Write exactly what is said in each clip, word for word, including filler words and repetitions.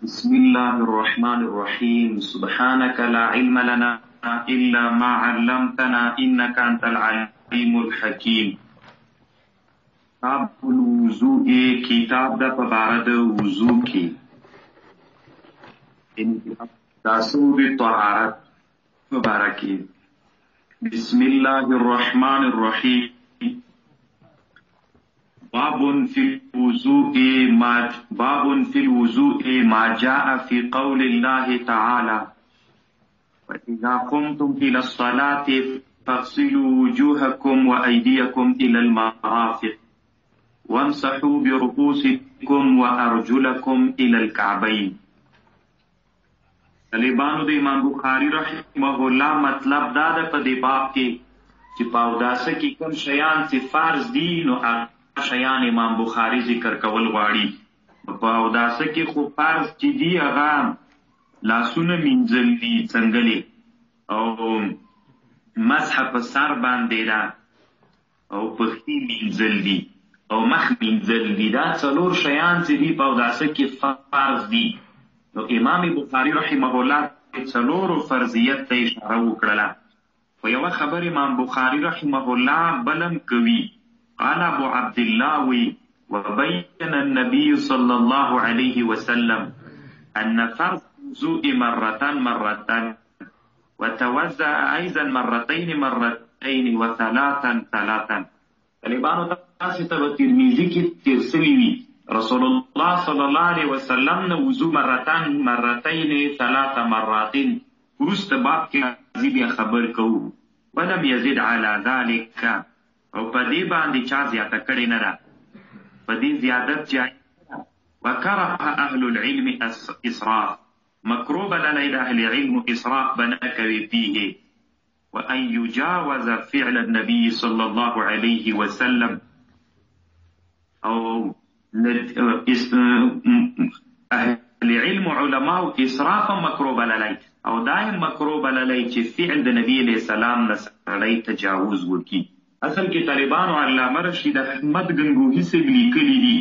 بسم الله الرحمن الرحيم سبحانك لا علم لنا إلا ما علمتنا إنك أنت العليم الحكيم. کتاب الوضوء کتاب دا پبارد وضوء کی تاسود طهارت مبارکی. بسم الله الرحمن الرحيم. باب في الوضوء ما باب في الوضوء ما جاء في قول الله تعالى وإذا قمتم إلى الصلاة فاغسلوا وجوهكم وأيديكم إلى المرافق وامسحوا برؤوسكم وأرجلكم إلى الكعبين. طالبانو د امام بخاری رحمه الله مطلب دا ده په دې باب کې چې په اوداسه کې کوم شیان چې فرض دي نو شیان امام بخاری ذکر کول غواړي. په اوداسه کې خو فرض چې دي هغه لاسونه مینځل دي، څنګلې او مسح په سر باندې ده او پښې مینځل دي او مخ مینځل دي. دا څلور شیان چې دي په اوداسه کې فرض دي. نو امام بخاری رحمه الله څلورو فرضیت ته اشاره وکړله. خو یوه خبر امام بخاری رحمه الله بلم کوي. قال ابو عبد الله وبين النبي صلى الله عليه وسلم أن فرض الوضوء مرة مرة وتوزع أيضا مرتين مرتين وثلاثا ثلاثا. طالبانو تاسو ته ترمذی کې تیر سوي وي رسول الله صلى الله عليه وسلم نه وضو مرتان مرتين ثلاث مرات وروسته باب کې راځي بیا خبر کوو. ولم يزد على ذلك او په دې باندې چا زیاته کړې نه ده، په دې زیادت چې وکره اهل العلم اسراف مکروه بللی د اهل علم اسراف بنه کوي فيه وان يجاوز فعل النبي صلى الله عليه وسلم او اهل علم علماء اسراف مکروه بللی او دائم مکروه بللی چې فعل د نبی علیه السلام نه سړی تجاوز وکړي. اصل کې طالبانو علامه رشید احمد گنگوهی سے لیکلي دي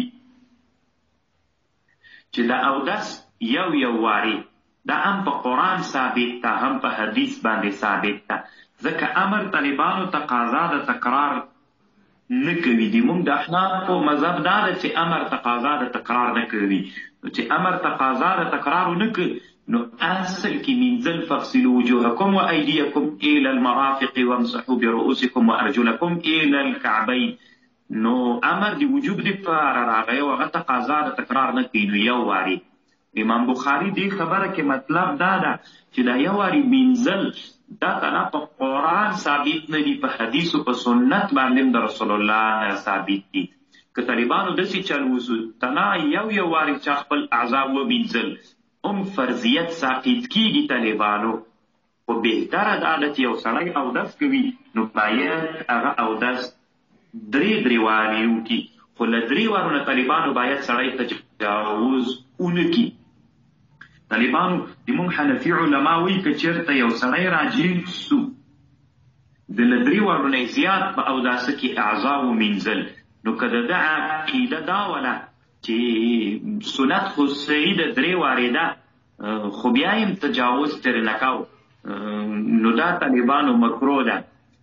چې دا اودس یو یو واري دا هم په قرآن ثابت ده هم په حدیث باندې ثابت ده، ځکه امر طالبانو تقاضا د تکرار نه کوي. دي موږ د احنافو مذهب دا ده چې امر تقاضا د تکرار نه کوي. چې امر تقاضا د تکرار نه کوي نو اصل کې منزل فاغسلوا وجوهكم وايديكم الى المرافق وامسحوا برؤوسكم وارجلكم الى الكعبين. نو امر دی وجوب دی پر راغی او هغه تقاضا د تکرار نه کوي نو یو واري. امام بخاری دی خبره کې مطلب دا ده چې دا یو واري منزل دا تنا په قرآن ثابت نه دی، په حدیث او په سنت باندې د رسول الله ثابت دي. که طالبانو داسې چل وسو تنا یو یو واري چې خپل اعضاء ومنزل هم فرضیت ساقط کیږي طالبانو. خو بهتره دا ده چې یو سړی اودس کوي نو باید هغه اودس درې درې وارې وکړي، خو له درې وارو نه طالبانو باید سړی تجاوز ونه کړي. طالبانو د موږ حنفي علما وایي که چېرته یو سړی راجل سو د له درې وارو نه زیات په اوداسه کې اعضا ومینځل نو که د ده عقیده دا وله چې سنت خو صحیح د درې وارې ده خو بیا یم تجاوز ترې نه کو نو دا طالبانو مکروه ده.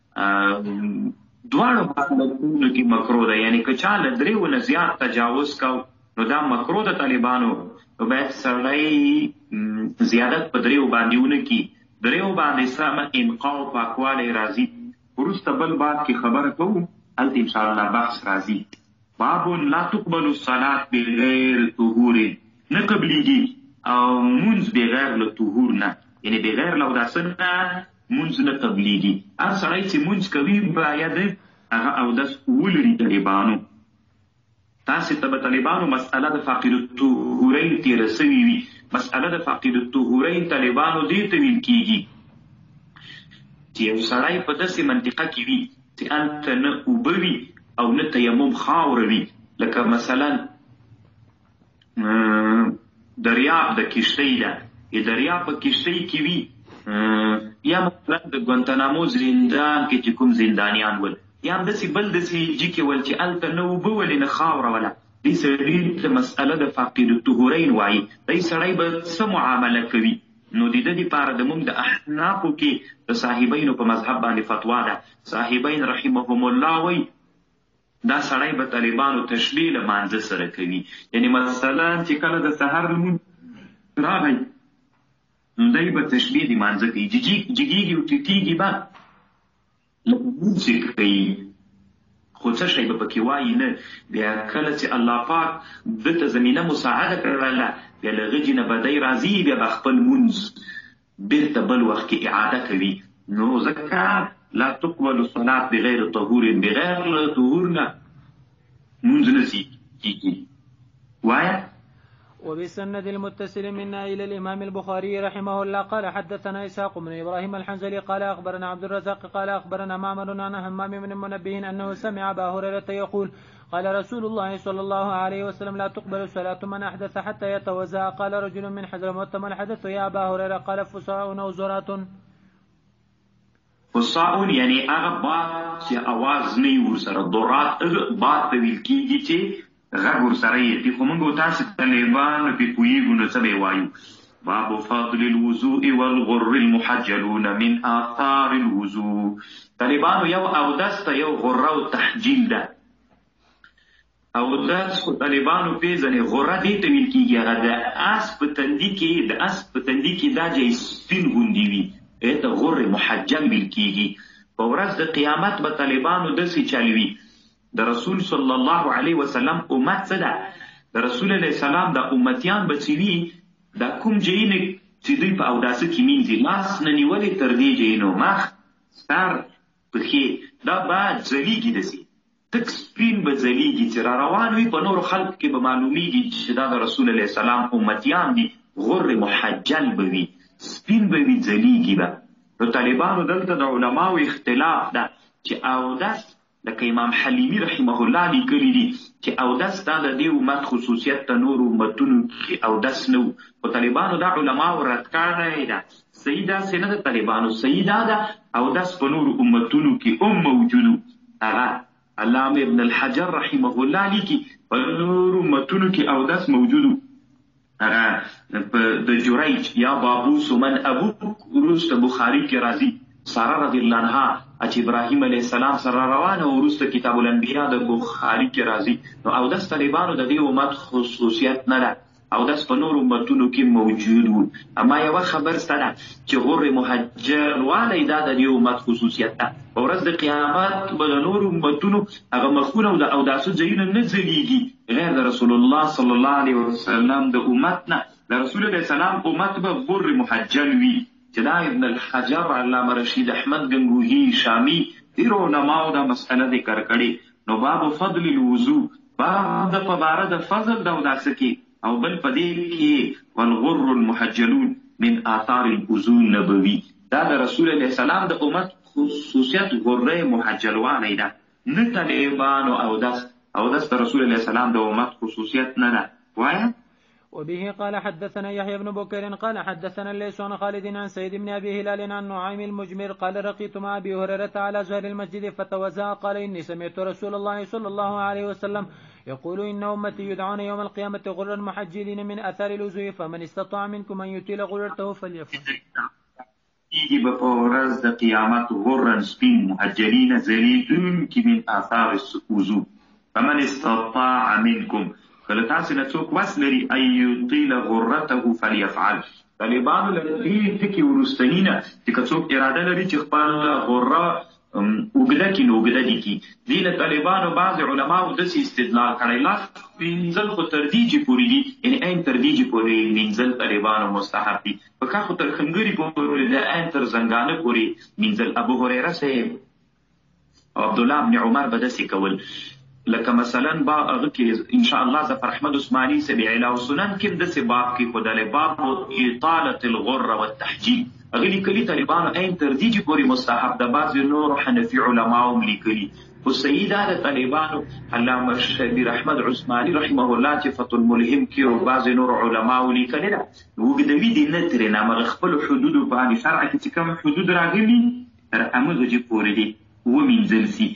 دواړو حالتونو کې مکروه ده، یعنی که چا له درېو نه زیات تجاوز کو نو دا مکروه ده طالبانو. نو باید سړی زیادت په درېو باندې ونه کړي، درېو باندې سمه انقا او پاکوالی راځي. وروسته بل باب کې خبره کوو، هلته انشاءالله بحث راځي. باب لا تقبل الصلاة بغیر طهور، نه قبلیږي او مونځ بغیر له طهور نه، یعنی بغیر له اوداسه نه مونځ نه قبلیږي. هر سړی چې مونځ کوي باید هغه اودس ولري. طالبانو تاسې ته به طالبانو مسأله د فاقد الطهورین تېره سوي وي. مسأله د فاقد الطهورین طالبانو دې ته ویل کېږي چې یو سړی په داسې منطقه کې وي چې هلته نه اوبه وي او نه تیمم خاوره وي، لکه مثلا دریاب د کشتۍ ده، یا دریاب په کشتۍ کې وي، یا مثلا د ګوانتانامو زندان کې چې کوم زندانیان ول، یا هم داسې بل داسې جي کې ول چې هلته نه اوبه ولې نه خاوره وله دې سړي ته مسأله د فاقد الطهورین وایي. دی سړی به څه معامله کوي؟ نو د ده دپاره د موږ د احنافو کې د صاحبینو په مذهب باندې فتوا ده. صاحبین رحمهم الله وایي دا سړی به طالبانو تشبیه له مانځه سره کوي. یعنی مثلا چې کله د سهار لمونځ راغی نو دی به تشبیه د مانځه کوي، جګېږي او ټیټېږي به لکه لمونځ چې کوي، خو څه شی به پکې وایي نه. بیا کله چې الله پاک ده ته زمینه مساعده کړله بیا له غجې نه به دی راځي، بیا به خپل لمونځ بېرته بل وخت کې اعاده کوي. نو ځکه لا تقبل صلاة بغیر طهور، بغیر له طهور نه لمونځ نه کېږي. وایه وبسند المتصل منا إلى الإمام البخاري رحمه الله قال حدثنا إسحاق بن إبراهيم الحنزلي قال أخبرنا عبد الرزاق قال أخبرنا معمر عن همام بن منبه أنه سمع أبا هريرة يقول قال رسول الله صلى الله عليه وسلم لا تقبل صلاة من أحدث حتى يتوضأ. قال رجل من حضرموت ما الحدث يا أبا هريرة؟ قال فصاء أو زرات. فصاء یعنی هغه باد چې اواز نه وي ورسره، ضرات باد ته ویل کېږي چې غږ ورسره یې دي. خو موږ او تاسې طالبانو پرې پوهېږو نو څه به یې وایو. باب فضل الوضوء والغر المحجلون من آثار الوضوء. طالبانو یو اودس ته یو غره او تحجیل ده. اودس خو طالبانو پېژنې غره دې ته ویل کېږي، هغه د اس په تندي کې د اس په تندي کې دا ځای سپین غوندې وي، هغې ته غر محجل ویل کېږي. په ورځ د قیامت به طالبانو داسې چل وي. د رسول صلی الله علیه وسلم امت څه ده؟ د رسول علیه السلام د امتیان به چې وي دا کوم ځای نه چې دوی په اوداسه کې مینځي، لاس نه نیولې تر دې ځایونو مخ سر پښې دا به ځلیږي، داسې تک سپین به ځلیږي چې را روان وي. په نورو خلکو کې به معلومیږي چې دا د رسول علیه السلام امتیان دي. غر محجل به وي، سپین به وي، ځلیږي به. نو طالبانو دلته د علماو اختلاف ده چې اودس لکه امام حلیمي رحمه الله لیکلي دي چې اودس دا د دې امت خصوصیت ته نورو امتونو کې اودس نه و. خو طالبانو دا علماو رد کړی ده. صحیح داسې نه ده طالبانو، صحیح دا ده اودس په نورو امتونو کې هم موجودو. هغه علامه ابن الحجر رحمه الله لیکي په نورو امتونو کې اودس موجودو. هغه د جریج یا بابوس من ابوک وروسته بخاري کې راځي. ساره رضی الله عنها چې ابراهیم علیه السلام سره روانه او وروسته کتاب الانبیا د بخاري کې راځي. نو اودس طالبانو د دې امت خصوصیت نه ده، اودس په نورو امتونو کې موجود و. اما یوه خبر شته ده چې غر محجل والی دا د دې امت خصوصیت ده. په ورځ د قیامت به د نورو امتونو هغه مخونه او د اوداسو ځایونه نه ځلیږي غیر د رسول الله صلی الله علیه وسلم د امت نه. د رسول علیه السلام امت به غر محجل وي چې دا ابن الحجر، علامه رشید احمد گنگوهی شامی ډېرو علماو دا مسئله ذکر کړې. نو باب فضل الوضوء، باب د په باره د فضل د اوداسه کې، او بل په دې کې والغر المحجلون من آثار الوضوء نبوي. دا د رسول علیه السلام د امت خصوصیت غره محجلوالی ده، نه طالبانو اودس. اودس د رسول علیه السلام د امت خصوصیت نه ده. وایه وبه قال حدثنا يحيى بن بكير قال حدثنا الليث عن خالد عن سيد بن ابي هلال عن نعيم المجمر قال رقيت مع ابي هريره على زهر المسجد فتوزع قال اني سمعت رسول الله صلى الله عليه وسلم يقول ان امتي يدعون يوم القيامه غرا محجلين من اثار الوضوء فمن استطاع منكم ان يطيل غرته فليفعل. يجي بفورز د قیامت غرا سپین محجلين ذلیلونکي من آثار الوضوء فمن استطاع منكم، کله تاسو نه څوک وس لري ان یطیل غرته فلیفعل. طالبانو له دې ټکي وروستني نه چې که څوک اراده لري چې خپل غره اوږده کړي نو اوږده دې کړي. دې له طالبانو بعضې علماو داسې استدلال کړی لاس مینځل خو تر دې چې پورې دي، یعنې عین تر دې چې پورې مینځل طالبانو مستحب دي. په کار خو تر خنګري پورې د عین تر زنګانه پورې مینځل. ابو هریره صاحب او عبدالله بن عمر به داسې کول. لکه مثلا با هغه کې ان شاء الله ظفر احمد عثماني صاحب علاو سنن کې داسې باب کې ښودلی، باب اطالة الغر والتحجیل. هغه لیکلي طالبانو عین تر دې چې پورې مستحب ده. بعضې نورو حنفي علماو هم لیکلي. خو صحیح دا د طالبانو علامه شبیر احمد عثماني رحمه الله چې فتح الملهم کې او بعضې نورو علماو لیکلي ده. اوږدوي دې نه ترېنه همغه خپلو حدودو باندې شرعه کې چې کوم حدود راغلي تر همغه چې پورې دي ومینځل سي.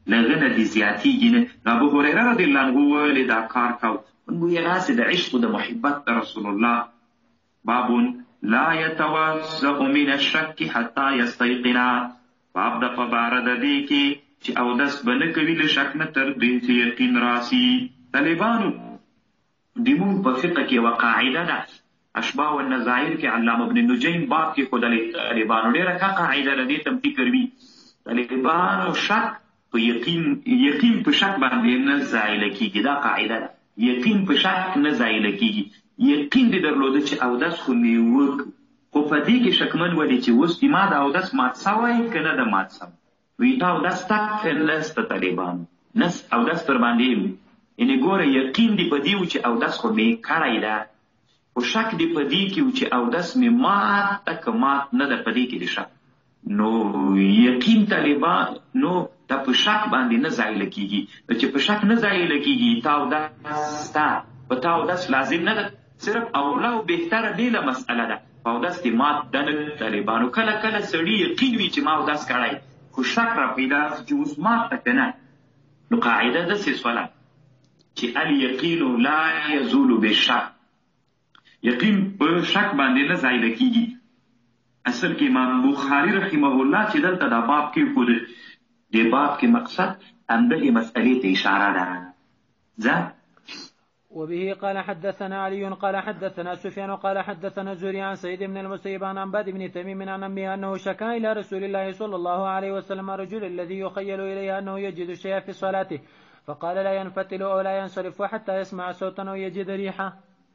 له هغه نه دې زیاتېږي نه. ابو هریره رضی الله عنه ولې دا کار کوو؟ موږ یې راسې د عشق د محبت د رسول الله. باب لا يتوضأ من الشك حتى يستيقنا. باب د په باره د دې کې چې اودس به نه کوي له شک نه تر دې چې یقین راسي. طالبانو د موږ په فقه کې یوه قاعده ده، اشباه والنظائر کې علامه ابن نجیم باب کې ښودلې. طالبانو ډېره ښه قاعده ده، دې ته هم فکر وي. طالبانو شک په یقین یقین په شک باندې نه زایله کېږي. دا قاعده ده، یقین په شک نه زایله کېږي. یقین دې درلوده چې اودس خو مې وکړ، خو په دې کې شکمن ولې چې اوس دې ما د اودس مات سوی که نه ده مات سوی؟ وایي دا اودس تک نسته طالبانو، نس اودس پر باندې وي. یعنې ګوره یقین دې په دې و چې اودس خو مې کړی ده، خو شک دې په دې کې و چې اودس مې مات ده که مات نه ده، په دې کې دې شک. نو یقین طالبان نو دا په شک باندې نه زایله کېږي. چې په شک نه زایله کېږي تا اودس ستا په تا اودس لازم نه ده، صرف اوله او بهتره ډېله مسئله ده. په اودس دې مات ده نه طالبانو. کله کله سړي یقین وي چې ما اودس کړی، خو شک را پیدا چې اوس مات ده که نه. نو قاعده داسې شوله چې الیقین لا یزول بالشک. یقین په شک باندې نه زایله کېږي. اصل کې امام بخاري رحمه الله چې دلته دا باب کې ښوده، دې باب کې مقصد همدغې مسئلې ته اشاره ده. ځه وبه قال حدثنا علي قال حدثنا سفيان قال حدثنا الزهري عن سعيد بن المسيب عن عباد بن تميم عن أمه أنه شكا إلى رسول الله صلى الله عليه وسلم رجل الذي يخيل إليه أنه يجد شيئا في صلاته فقال لا ينفتل أو لا ينصرف حتى يسمع صوتا أو يجد ريحا.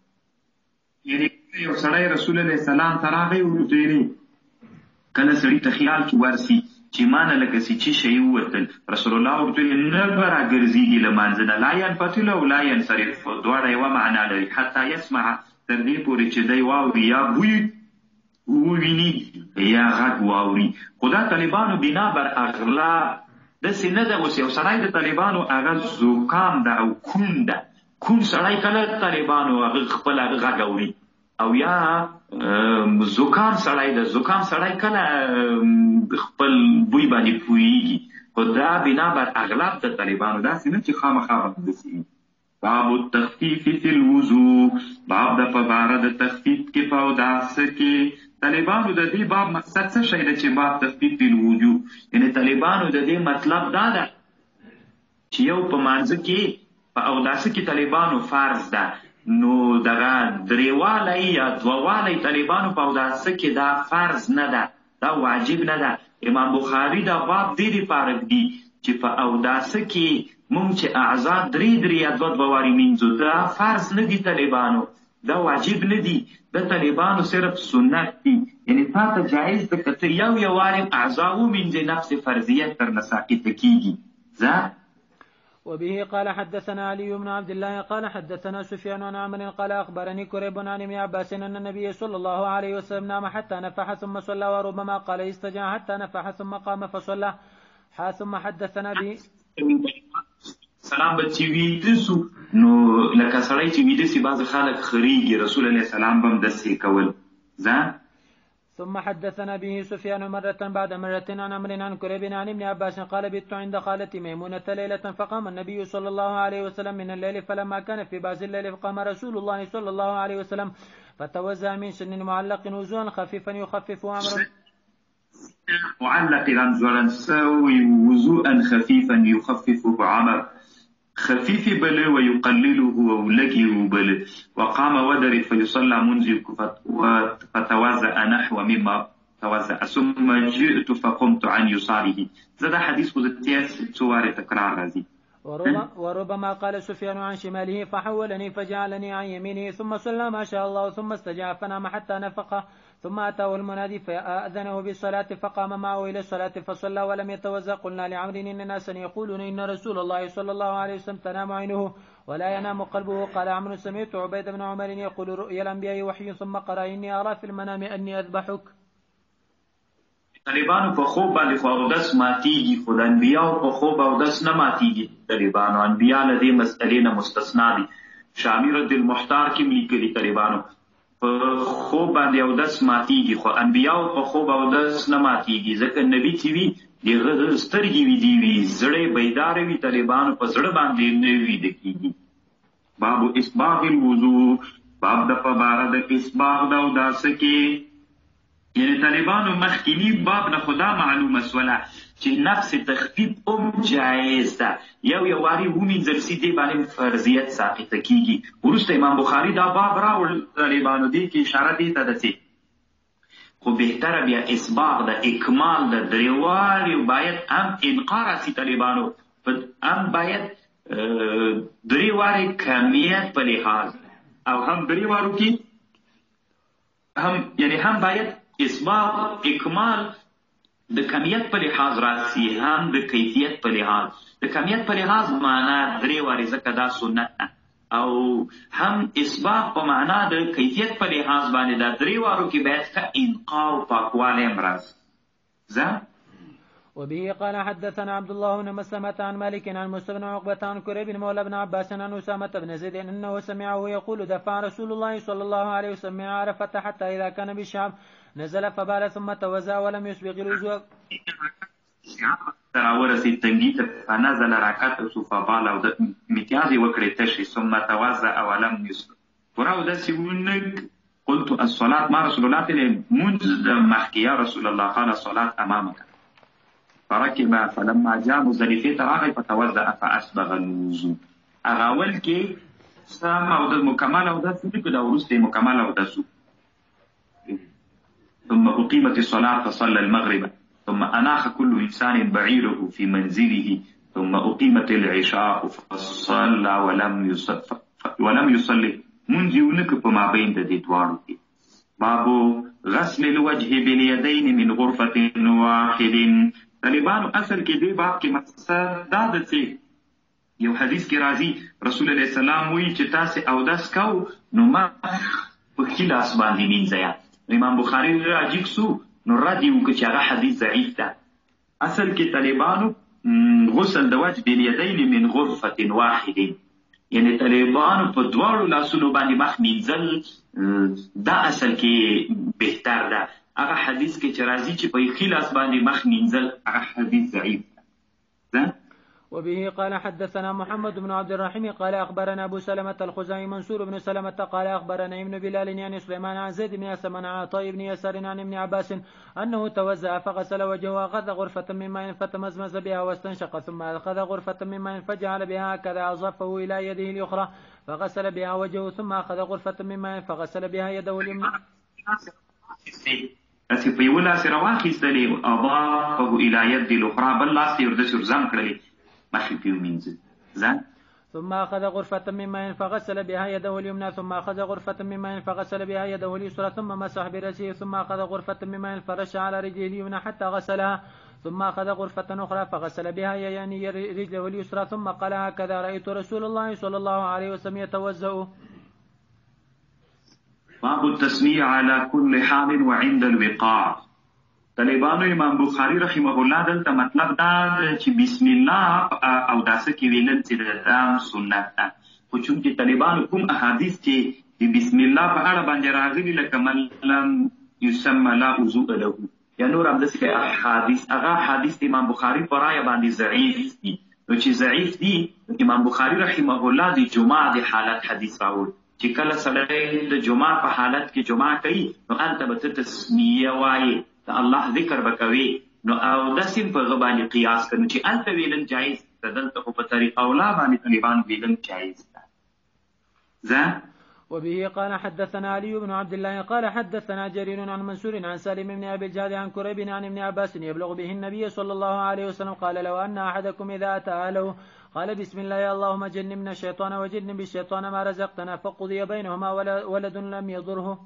یعنی یو سړی رسول الله سلام ته راغی ورته یې کله سړي ته خیال کې ورسي چې ما نه لکه چې څه شی ووتل، رسول الله ورته ویل نه به راګرځېږي له منځه نه، لا ینفتل او لا ینصرف، دواړه یوه معنا لري. حتی یسمع تر دې پورې چې دی واوري یا بوی وویني یا غږ واوري. خو دا طالبانو بنا بر اغلا داسې نه ده. اوس یو سړی د طالبانو هغه زکام ده او کون ده، کون سړی کله طالبانو هغه خپل هغه غږ اوري، او یا زکام سړی ده، زکام سړی کله خپل بوی باندې پوهېږي. خو دا بنا بر اغلب د طالبانو داسې نه چې خامخا به داسې. باب التخفیف فی الوضوء. باب د په باره د تخفیف کې په اودس کې. طالبانو د دې باب مقصد څه شی ده چې باب تخفیف فی الوضوء؟ یعنې طالبانو د دې مطلب دا ده چې یو په مانځه کې په اوداسه کې طالبانو فرض ده، نو دغه درېوالی یا دوهوالی طالبانو په اوداسه کې دا فرض نه ده، دا واجب نه ده. امام بخاري دا باب دې دپاره ږدي چې په اوداسه کې مونږ چې اعضا درې درې یا دوه دوه وارې مینځو، دا فرض نه دي طالبانو، دا واجب نه دي، د طالبانو صرف سنت دي. یعنې تا ته جایز ده که ته یو یو وارې اعضا ومینځې، نفس فرضیت تر نه ساقطه کېږي. ځه وبه قال حدثنا علي بن عبد الله قال حدثنا سفيان عن عمرو قال أخبرني كريب عن ابن عباس أن النبي صلى الله عليه وسلم نام حتى نفح ثم صلى، وربما قال استجاع حتى نفح ثم قام فصلى. ثم حدثنا به سلام به چې ویده سو، نو لکه سړی چې ویده سي بعض خلک خریږي، رسول الله سلام به هم داسې کول. ځه ثم حدثنا به سفيان مرة بعد مرة عن عمرو عن كريب عن ابن عباس قال بت عند خالتي ميمونة ليلة فقام النبي صلى الله عليه وسلم من الليل، فلما كان في بعض الليل فقام رسول الله صلى الله عليه وسلم فتوزع من سن معلق وزوا خفيفا يخفف عمرو معلق رمزولا سوي وزوءا خفيفا يخففه عمر، خفيف بل ويقلله ولقيه بل. وقام ودر فيصلى منذ فتوزأ نحو مما توزأ ثم جئت فقمت عن يساره. زاد حديث وزتياس سوار تكرار رازي. وربما قال سفيان عن شماله فحولني فجعلني عن يمينه ثم صلى ما شاء الله ثم استجاع فنام حتى نفق ثم أتاه المنادي فأذنه بالصلاة فقام معه إلى الصلاة فصلى ولم يتوزأ. قلنا لعمرو إن ناسا يقولون إن رسول الله صلى الله عليه وسلم تنام عينه ولا ينام قلبه. قال عمرو سمعت عبيد بن عمر يقول رؤيا الأنبياء وحي ثم قرأ إني أرى في المنام أني أذبحك. طالبانو په خوب باندې خو اودس ماتېږي، خو د انبیاو په خوب اودس نه ماتېږي. طالبانو انبیا له دې مسئلې نه مستثنا دي. شامی رد المحتار کې هم لیکلي طالبانو په خوب باندې اودس ماتېږي، خو انبیاو په خوب اودس نه ماتېږي، ځکه نبي چې وي د هغه سترګې ویدې وي، زړه بیداره وي، طالبانو په زړه باندې نه ویده کېږي. باب اسباغ الوضوء، باب د په باره د اسباغ د اوداسه کې. یعنی طالبانو مخکینی باب نه خدا معلومه سوله چې نفس تخفیف ام جایز ده، یو یو واري ومینځل سي دې باندې فرضیت ساقطه کېږي. وروسته امام بخاري دا باب راوړ طالبانو دې کې اشاره دې ته ده چې خو بهتره بیا اسباغ د اکمال د دریوالي باید هم انقار راسي طالبانو، هم باید دریوالي کمیت په لحاظ او هم دریوالو کې هم یعنی هم باید اسباغ اکمال د کمیت په لحاظ راسي، هم د کیفیت په لحاظ. د کمیت په لحاظ معنا درې وارې ځکه دا سنت ده، او هم اسباغ په معنا د کیفیت په لحاظ باندې دا درې وارو کې باید ښه انقا او پاکوالی هم راسي. زه وبه قال حدثنا عبد الله بن مسلمة عن مالك عن موسى بن عقبة عن كريب بن مولى بن عباس عن أسامة بن زيد أنه سمعه يقول دفع رسول الله صلى الله عليه وسلم من عرفة حتى إذا كان بالشام نزل فبال ثم توزع ولم يسبق الوضوء. ورسید تنگی ته فنزل رکعت فبال او امتیاز وکړي تشي ثم توزع ولم يسبق. ورا داسې ونګ قلت الصلاة مع رسول الله تعالی منذ مخکې یا رسول الله قال الصلاة امامك فركب فلما جاء مزدلفه راغی فتوضأ فاسبغ الوضوء. هغه اول کې سم او د مکمل او د څه د ورسته مکمل او د ثم اقيمت الصلاه فصلى المغرب ثم اناخ كل انسان بعيره في منزله ثم اقيمت العشاء فصلى ولم يصلي ولم يصلي منذ يونك په مابین د دې دواړو کې. باب غسل الوجه باليدين من غرفه واحد. طالبانو اصل کې دی باب کې مقصد دا ده چې یو حدیث کې راځي رسول الله سلام وایي چې تاسو اودس کو نو ما په خلاص باندې مینځئ. امام بخاري راجیک سو نو ردی وکړي چې هغه حدیث ضعیف ده. اصل کې طالبانو غسل د وجه بالیدین من غرفة واحد، یعنی طالبانو په دواړو لاسونو باندې مخ مینځل دا اصل کې بهتر ده. هغه حدیث کې چې راځي چې په خلاص باندې مخ مینځل هغه حدیث ضعیف ده. وبه قال حدثنا محمد بن عبد الرحيم قال أخبرنا أبو سلمة الخزاعي منصور بن سلمة قال أخبرنا ابن بلال يعني سليمان عن زيد بن أسلم عن عطاء بن يسار عن ابن عباس أنه توزع فغسل وجهه وأخذ غرفة من ماء فتمزمز بها واستنشق ثم أخذ غرفة من ماء فجعل بها هكذا أظفه إلى يده الأخرى فغسل بها وجهه ثم أخذ غرفة من ماء فغسل بها يده اليمنى. اسی په یو لاس راواخیستلې اضافه الى يد الاخرى بل لاس یې ورده سرزم کړلې مخې په ومینځل ځان. ثم أخذ غرفة من ماء فغسل بها يده اليمنى ثم أخذ غرفة من ماء فغسل بها يده اليسرى ثم مسح برأسه ثم أخذ غرفة من ماء فرش على رجله اليمنى حتى غسلها ثم أخذ غرفة أخرى فغسل بها يعني رجله اليسرى ثم قال هكذا رأيت رسول الله صلى الله عليه وسلم يتوزأ. باب التسمية على كل حال وعند الوقاع. طالبانو امام بخاري رحمه الله دلته مطلب دا چې بسم الله او داسه کې ویل چې د دام سنت ده، خو چونکې طالبانو کوم احادیث چې د بسم الله په اړه باندې راغلي لکه من لم يسمى لا وضوء له یا نور هم داسې احادیث، هغه احادیث د امام بخاري په رایه باندې ضعیف دي. نو چې ضعیف دي امام بخاري رحمه الله د جمعه د حالت حدیث راوړ چې کله سړی د جمعه په حالت کې جمعه کوي نو هلته به ته تسمیه وایې د الله ذکر به کوي، نو او داسې په هغه باندې قیاس کړو چې هلته ویلل جایز ده، دلته خو په طریقه اولا باندې طالبان ویلل جایز ده. زه وبه قال حدثنا علي بن عبد الله قال حدثنا جرير عن منصور عن سالم بن أبي الجعد عن كريب عن ابن عباس يبلغ به النبي صلى الله عليه وسلم قال لو أن أحدكم إذا أتى أهله قال بسم الله يا اللهم جنبنا الشيطان وجنب الشيطان ما رزقتنا فقضي بينهما ولد لم يضره.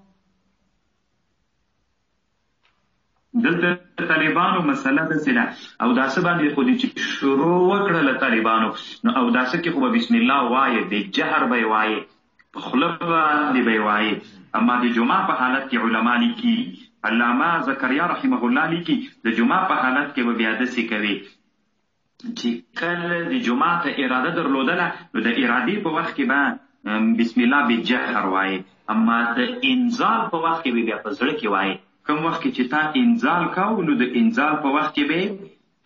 دلته طالبانو مسله داسې ده او داسې باندې خو دې چې شروع وکړله طالبانو نو او داسې کې خو به بسم الله وایې د جهر به یې وایې په خوله باندې به یې وایې، اما د جمعه په حالت کې علما لیکي، علامه زکریا رحمه الله لیکي د جمعه په حالت کې به بیا داسې کوي چې کله د جمعه ته اراده درلودله نو د ارادې په وخت کې به بسم الله بالجهر وایې، اما د انزال په وخت کې به بیا په زړه کې وایې. کوم وخت کې چې تا انزال کوو نو د انزال په وخت کې به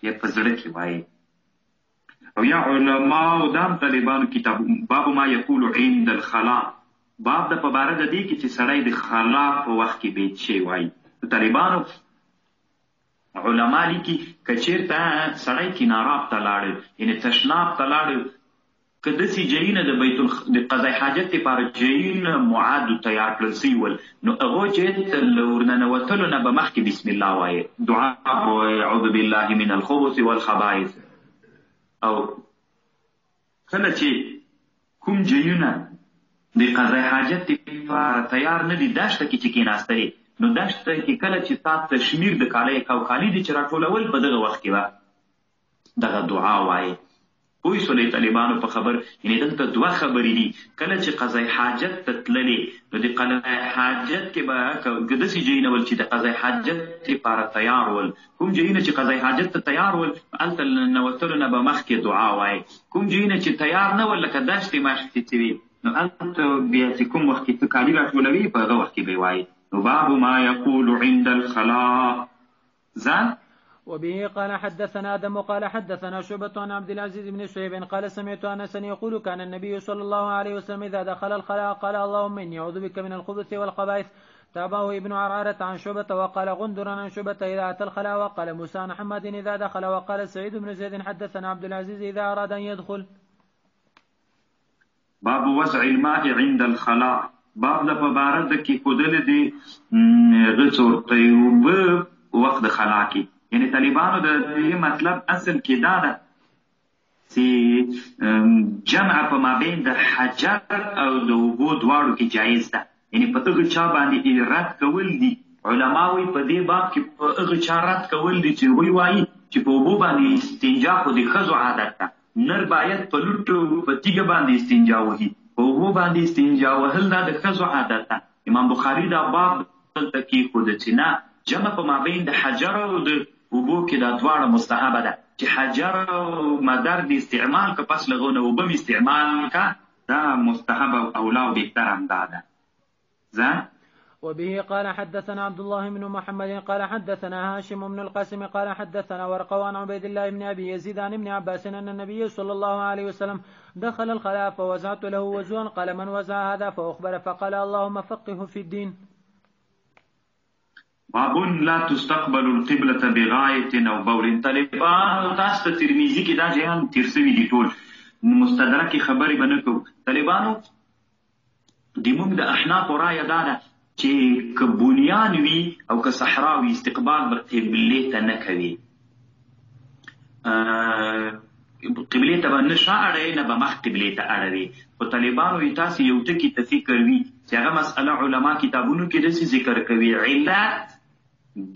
یا په زړه کې وایي. او یا علماو دا هم طالبانو کتاب باب ما یقول عند الخلا، باب د په باره د دې کې چې سړی د خلا په وخت کې بیت شی وایي. طالبانو علما لیکي که چېرته سړی کناراب ته لاړ، یعنې تشناب ته لاړ، که داسې ځایونه د بیت د قضای حاجت لپاره ځایونه معد و تیار کړل سوي ول، نو هغو ځای ته له ورننوتلو نه به مخکې بسم الله وایي، دعا وایي اعوذ بالله من الخبث والخبائث. او کله چې کوم ځایونه د قضای حاجت لپاره تیار نه دي، دشته کې چې کېناستلې، نو دشته کې کله چې تا تشمیر د کالی او کالي دي چې راټولول، په دغه وخت کې به دغه دعا وایي. پوه شولې طالبانو په خبر؟ یعنې دلته دوه خبرې دي. کله چې قضای حاجت ته تللې، نو د قضای حاجت کې به که داسې ځایونه ول چې د قضای حاجت لپاره تیار ول، کوم ځایونه چې قضای حاجت ته تیار ول، هلته له ننوتلو نه به مخکې دعا وایي. کوم ځایونه چې تیار نه ول، لکه دشتې مشتې چې وي، نو هلته بیا چې کوم وخت کې ته کالي راټولوي، په هغه وخت کې به یې وایي. نو باب ما یقول عند الخلا. ځان وبه قال حدثنا آدم قال حدثنا شعبة عن عبد العزيز بن صهيب قال سمعت أنسا يقول كان النبي صلى الله عليه وسلم إذا دخل الخلاء قال اللهم إني أعوذ بك من الخبث والخبائث. تابعه ابن عرعرة عن شعبة وقال غندر عن شعبة إذا أتى الخلاء، وقال موسى عن حماد إذا دخل، وقال سعيد بن زيد حدثنا عبد العزيز إذا أراد أن يدخل. باب وضع الماء عند الخلاء، باب د په باره د کېښودلو د غڅو اوبه وخت د خلا کې. یعنې طالبانو د دې مطلب اصل کې دا ده چې جمع په مابین د حجر او د اوبو دواړو کې جایز ده. یعنې په هغه چا باندې رد کول دي. علما وایي په دې باب کې په هغه چا رد کول دي چې هغوی وایي چې په اوبو باندې استنجا خو د ښځو عادت ده، نر باید په لوټو په تیږه باندې استنجا وهي، په اوبو باندې استنجا وهل دا د ښځو عادت ده. امام بخاري دا باب دلته کېښوده چې نه، جمع په مابین د حجر او د اوبو کې دا دواړه مستحبه ده، چې حجر او مدر د استعمال که پس له هغو نه اوبه م استعمال که، دا مستحب او اولا و بهتر هم دا ده. ځه وبه قال حدثنا عبد الله بن محمد قال حدثنا هاشم بن القاسم قال حدثنا ورقة عن عبيد الله بن أبي يزيد عن ابن عباس أن النبي صلى الله عليه وسلم دخل الخلاء فوزعت له وزوا، قال من وزع هذا؟ فأخبر فقال اللهم فقهه في الدين. باب لا تستقبل القبلة بغایة او بول. طالبان تاسو ته ترمذي کې دا جهان تیر شوي دي، ټول مستدرک خبرې به نه کوو. طالبانو د موږ د احنافو رایه دا ده چې که بنیان وي او که صحرا وي، استقبال به قبلې ته نه کوي. قبلې ته به نه شا اړوي، نه به مخ قبلې ته اړوي. خو طالبانو وایي تاسې یو ټکي ته فکر وي چې هغه مسئله علما کتابونو کې داسې ذکر کوي، علت د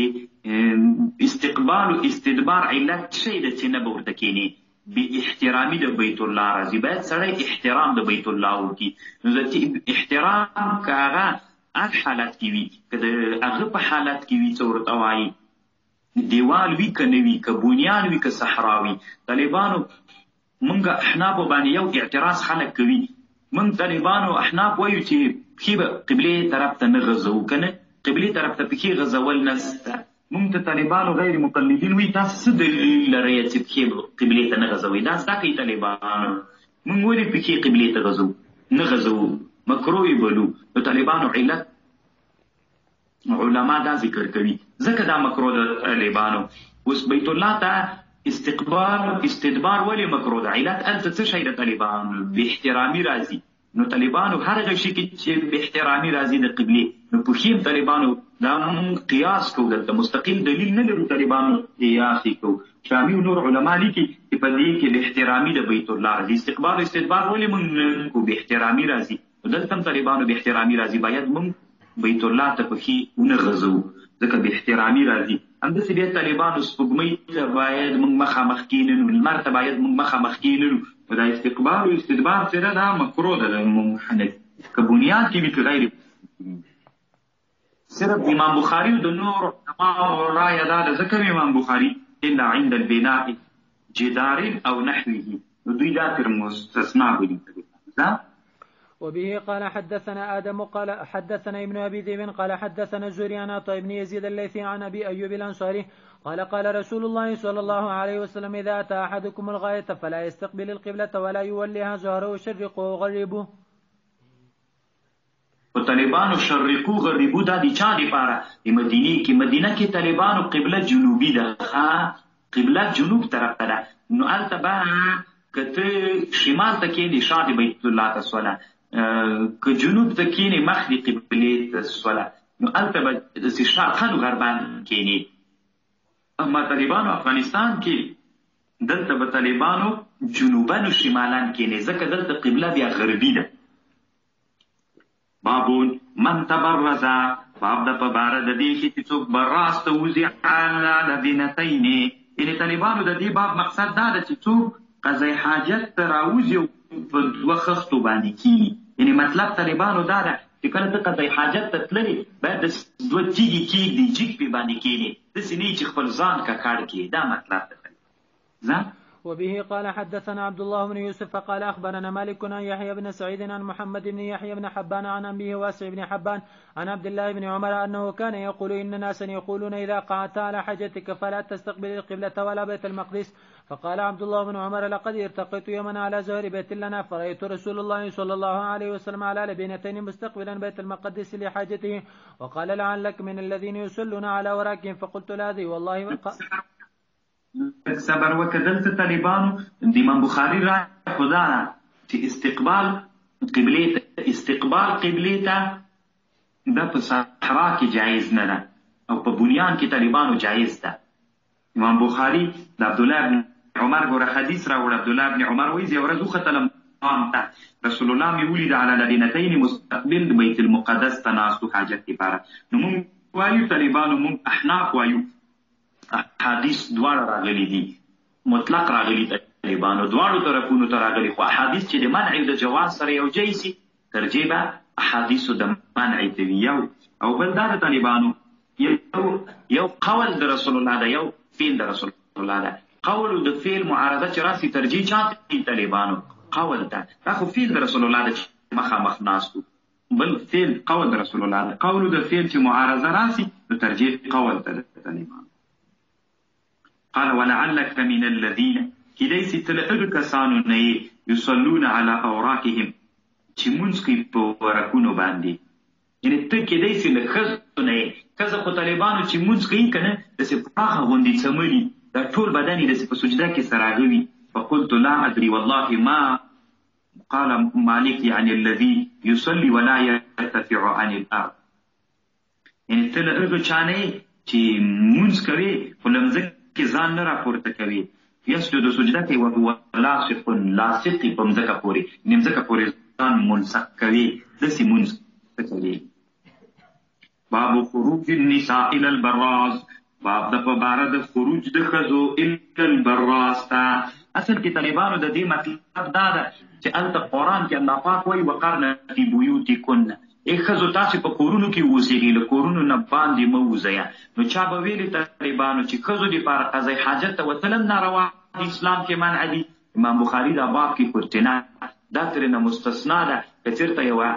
استقبال و استدبار علت شی ده چې نه به ورته کښېني. بې احترامي د بیت الله راځي، باید سړی احترام د بیت الله وکړي. نو احترام که هغه هر حالت کې وي، که د هغه په حالت کې وي څه ورته وایي، دیوال وي که نه وي، که بنیان وي که صحرا وي. طالبانو موږ احنافو باندې یو اعتراض خلک کوي. موږ طالبانو احناف وایو چې پښې به قبلې طرف ته نه غځوو، که نه قبلې طرف ته پښې غځول نشته. موږ ته طالبانو غیر مقلدین وایي تاسو څه دلیل لرئ چې پښې قبلې ته نه غځوئ؟ دا زده کوي طالبانو. موږ ولې پښې قبلې ته غځو نه غځوو؟ مکروه یې بلو. نو طالبانو علت علما دا ذکر کوي، ځکه دا مکروه ده طالبانو. اوس بیت الله ته استقبال استدبار ولې مکروه ده؟ علت هلته څه شی د طالبانو بې احترامي راځي. نو طالبانو هر هغه شي کې چې بې احترامي راځي د قبلې، نو پښې طالبانو دا موږ قیاس کوو، دلته مستقل دلیل نه لرو. طالبانو قیاس یې کوو. شامي او نور علما لیکي چې په دې کې بې احترامي د بیت الله راځي. استقبال او استدبار ولې موږ نه کوو؟ بې احترامي راځي. دلته هم طالبانو بې احترامي راځي، باید موږ بیت الله ته پښې ونه غځوو ځکه بې احترامي راځي. همداسې بیا طالبانو سپوږمۍ ته باید موږ مخامخ کښېننو، لمر ته باید موږ مخامخ کښېننو. دا استقبال او استدبار سره دا مکروه ده. موږ که بنیاد کې وي که غیر. صرف امام بخاري او د نور علماو رایه دا ده، ځکه امام بخاري الا عند البناء جدار او نحوه، نو دوی دا تر مستثنا بولي. وبه قال حدثنا آدم قال حدثنا ابن أبي ذئب قال حدثنا الزهري عن عطاء بن يزيد الليثي عن أبي أيوب الأنصاري قال قال رسول الله صلى الله عليه وسلم إذا أتى أحدكم الغاية فلا يستقبل القبلة ولا يوليها ظهره شرقه وغربه. و طالبانو شرقو غربو دا دی چا دی پارا دی مدینه کی مدینه کی طالبانو قبله جنوبی ده، قبله جنوب طرف ده، نو التبا کته شمال تکې دی شا دی بیت الله تسولا که جنوب تکې مخ دی قبله تسولا، نو التبا د شرقان غربان کېنی. اما طالبانو افغانستان کې دلته به طالبانو جنوبان و شمالان کېنی، ځکه دلته قبله بیا غربي ده. بابون من تبرزا باب د په باره د دې چې څوک براسته وځي علی لبنتین، یعنې طالبانو د دې باب مقصد دا ده چې څوک قضای حاجت ته راوځي او په دوه خښتو باندې کېني. یعنې مطلب طالبانو دا ده چې کله ته قضای حاجت ته تللې باید د دوه تیږې کېږدي جګ پې باندې کېنې، داسې نه چې خپل ځان ککړ کړي، دا مطلب ده. وبه قال حدثنا عبد الله بن يوسف قال أخبرنا مالك عن يحيى بن سعيد عن محمد بن يحيى بن حبان عن أبيه واسع بن حبان عن عبد الله بن عمر أنه كان يقول إن ناسا يقولون إذا قعدت على حاجتك فلا تستقبل القبلة ولا بيت المقدس. فقال عبد الله بن عمر لقد ارتقيت يوما على زهر بيت لنا فرأيت رسول الله صلى الله عليه وسلم على لبنتين مستقبلا بيت المقدس لحاجته، وقال لعلك من الذين يصلون على وراكهم، فقلت لا ذي والله صبر وکړه. دلته طالبانو د امام بخاري را خدا چې استقبال قبلې ته استقبال قبلې ته دا په صحرا کې جایز نه ده او په بنیان کې طالبانو جایز ده. امام بخاري د عبدالله بن عمر ګوره حدیث راوړ. عبدالله بن عمر وایي یوه ورځ وختلم قام ته رسول الله مې ولید علی لبنتین مستقبل د بیت المقدس ته ناستو حاجت لپاره. نو موږ وایو طالبانو موږ احناف وایو احادیث دواړه راغلي دي، مطلق راغلي طالبانو دواړو طرفونو ته راغلي، خو احادیث چې د منع د جواز سره یو ځای سي ترجیح به احادیثو د منع ته وي. یو او بل دا د طالبانو یو یو قول د رسول الله ده، یو فعل د رسول الله ده. قول د فعل معارضه چې راسي ترجیح چاته طالبانو قول ده، دا خو فعل د رسول الله ده چې مخامخ ناستو، بل فعل قول د رسول الله ده. قول د فعل چې معارضه راسي نو ترجیح قول ته د طالبانو. قال ولعلك من الذين كديس تلأغ كسانو نيه يصلون على أوراكهم چې مونځ کوي په ورکونو باندې. یعنې ته کیدای سي له ښځو نه یې، ښځه خو طالبانو چې مونځ کوي که نه داسې پراخه غوندې څملي، دا ټول بدن یې داسې په سجده کې سراغه وي. فقلت لا أدري والله ما قال مالك يعني الذي يصلي ولا يرتفع عن الأرض. یعنې ته له هغه چا نه یې چې مونځ کوي خو له مځکې کې ځان نه راپورته کوي. یسجد سجده کوي وهو لاصق لاصق په مځکه پورې، یعنې مځکه پورې ځان منسق کوي، داسې مونځ کوي. باب خروج النساء الى البراز، باب د په باره د خروج د ښځو الى البراز ته. اصل کې طالبانو د دې مطلب دا ده چې هلته قرآن کې الله پاک وایي وقرن فی بیوتکن، ای ښځو تاسې په کورونو کې اوسېږئ، له کورونو نه باندې مه وځئ. نو چا به ویلي طالبانو چې ښځو دپاره قضای حاجت ته وتل هم ناروا د اسلام کې منع دي. امام بخاري دا باب کې پرتنا دا ترېنه مستثنا ده. که چېرته یوه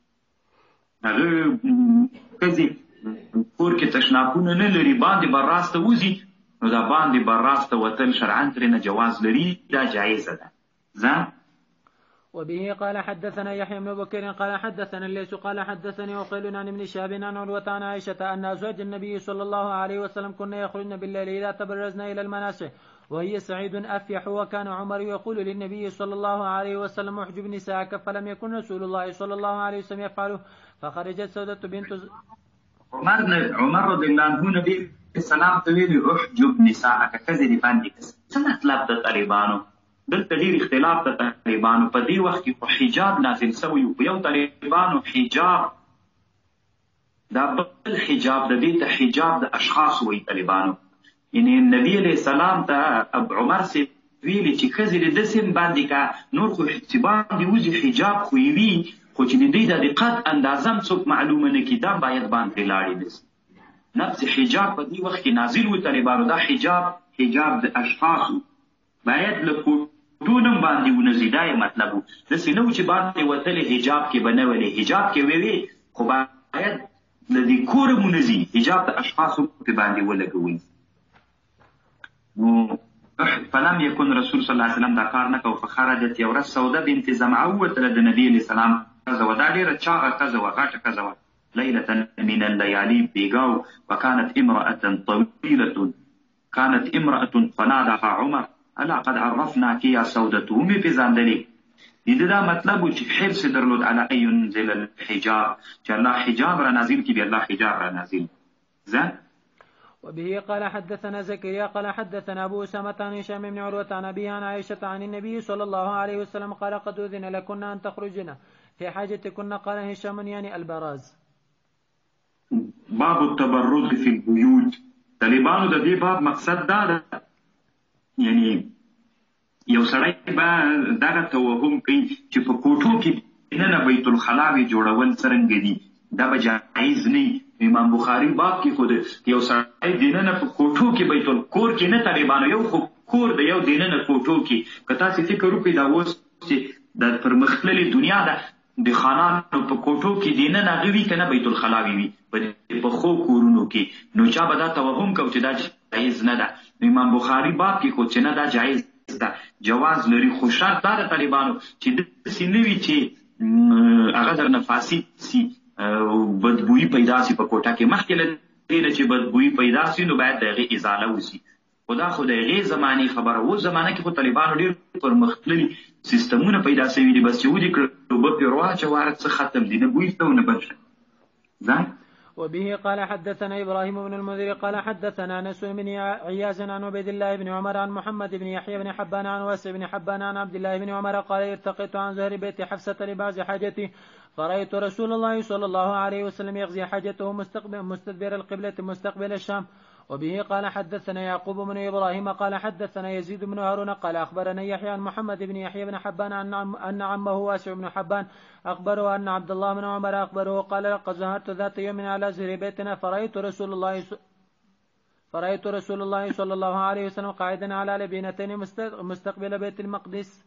هغه ښځې کور کې تشناکونه نه لري باندې براسته وځي، نو دا باندې براسته وتل شرعا ترېنه جواز لري، دا جایزه ده. ځه وبه قال حدثنا يحيى بن بكر قال حدثنا الليث قال حدثني عقيل عن ابن شهاب عن عروة عن عائشة أن أزواج النبي صلى الله عليه وسلم كن يخرجن بالليل إذا تبرزن إلى المناسك وهي سعيد أفيح. وكان عمر يقول للنبي صلى الله عليه وسلم احجب نساءك، فلم يكن رسول الله صلى الله عليه وسلم يفعله. فخرجت سودة بنت عمر عمر رضي الله عنه نبي السلام تویل احجب نساءك ښځې دې باندې څه مطلب د طالبانو؟ دلته ډېر اختلاف د طالبانو په دې وخت کې خو حجاب نازل شوی و. یو طالبانو حجاب دا بل حجاب د دې ته حجاب د اشخاص وایي طالبانو. یعنې نبي علیه السلام ته عمر صاحب ویلي چې ښځې دې داسې باندې که نور خو چې باندې وځي حجاب خو یې وي، خو چې د دوی د دقت اندازه هم څوک معلومه نه کړي دا باید باندې لاړې نسي. نفس حجاب په دې وخت کې نازل و طالبانو. دا حجاب حجاب د اشخاصو باید له کوټو نه باندې ونځي، دا یې مطلب و. داسې نه و چې باندې وتلې حجاب کې به نه ولې، حجاب کې وې وې خو باید له دې کوره ونځي، حجاب د اشخاصو په باندې ولګوئ. نو فلم یکن رسول صلی الله علیه وسلم دا کار نه کو. فخرجت یو ورځ سوده بنت زمعه ووتله د نبي علیه السلام ښځه وه، دا ډېره چاغه ښځه وه، غټه ښځه وه. لیلة من الليالي بیګاو. وكانت امرأة طويلة كانت امرأة فنادها عمر الا قد عرفناك يا سودة. ومې پېژندلې. د دا مطلب و چې حرص درلود على ان ينزل الحجاب، چې الله حجاب را نازل کړي، الله حجاب را نازل. زه وبه قال حدثنا زكريا قال حدثنا أبو أسامة عن هشام بن عروة عن أبيه عن عائشة عن النبي صلى الله عليه وسلم قال قد أذن لكن أن تخرجن في حاجتكن. قال هشام يعني البراز. باب التبرج في البيوت. طالبانو د دې باب مقصد دا ده، یعنی یو سړی به دغه توهم کوي چې په کوټو کې دننه بیت الخلا جوړول څرنګه دي، دا به جایز نه. امام بخاري باب کې خود یو سړی دننه په کوټو کې بیت الکور کې نه، طالبانو یو خو کور د یو دننه کوټو کې. که تاسې فکر وکړئ دا اوس چې د پرمختللې دنیا ده، د خانانو په کوټو کې دننه هغه وي که نه بیت الخلا وي په پخو کورونو کې، نو چا به دا توهم کو چې دا جایز نه ده. امام بخاري باب کې خود چې نه دا جایز ده، جواز لري. خو شرط دا د طالبانو چې داسې نه وي چې هغه درنه فاسد سي، بدبویي پیدا سي په کوټه کې. مخکې له دې نه چې بدبویي پیدا سي نو باید د هغې ازاله وسي. خو دا خو د هغې زمانې خبره. اوس زمانه کې خو طالبانو ډېر پرمختللي سیستمونه پیدا سوي دي، بس چې ودې کړه اوبه پرې ورواچوه څه ختم دي، نه بوی شته نه بل شته. ځان وبه قال حدثنا إبراهيم بن المنذر قال حدثنا أنس بن عياز عن عبيد الله بن عمر عن محمد بن يحيى بن حبان عن واسع بن حبان عن عبد الله بن عمر قال ارتقيت عن ظهر بيت حفصة لبعض حاجتي فرأيت رسول الله صلى الله عليه وسلم يغزي حاجته مستقبل مستدبر القبلة مستقبل الشام. وبه قال حدثنا يعقوب بن إبراهيم قال حدثنا يزيد بن هارون قال أخبرنا يحيى عن محمد بن يحيى بن حبان أن عمه واسع بن حبان أخبره أن عبد الله بن عمر أخبره قال لقد ظهرت ذات يوم على زهر بيتنا فرأيت رسول الله فرأيت رسول الله صلى الله عليه وسلم قاعدا على لبنتين مستقبل بيت المقدس.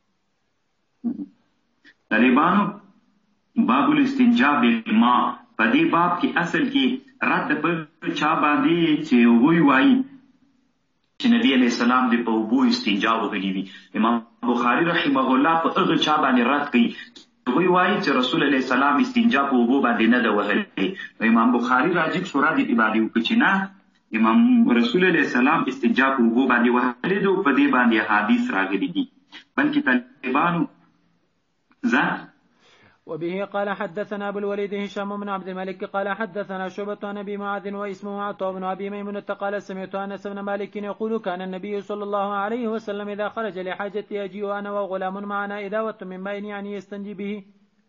طالبانو باب الاستنجاء بالماء. په دې باب کې اصل کې رد په چا باندې چې هغوی وایي چې نبي علیه السلام دې په اوبو استنجا وهلي وي. امام بخاري رحمه الله په هغه چا باندې رد کوي هغوی وایي چې رسول علیه السلام استنجا په اوبو باندې نه ده وهلی. امام بخاري راجع شورا دې باندې وکړي چې نه، امام رسول علیه السلام استنجا په اوبو باندې وهلی ده، په دې باندې احادیث راغلي دي. بلکې طالبانو ځان وبه قال حدثنا أبو الوليد هشام بن عبد الملك قال حدثنا شعبة عن أبي معاذ واسمه عطاء بن أبي ميمونة قال سمعت أنس بن مالك يقول كان النبي صلى الله عليه وسلم إذا خرج لحاجته يجيء أنا وغلام معنا إداوة من ماء يعني يستنجي به.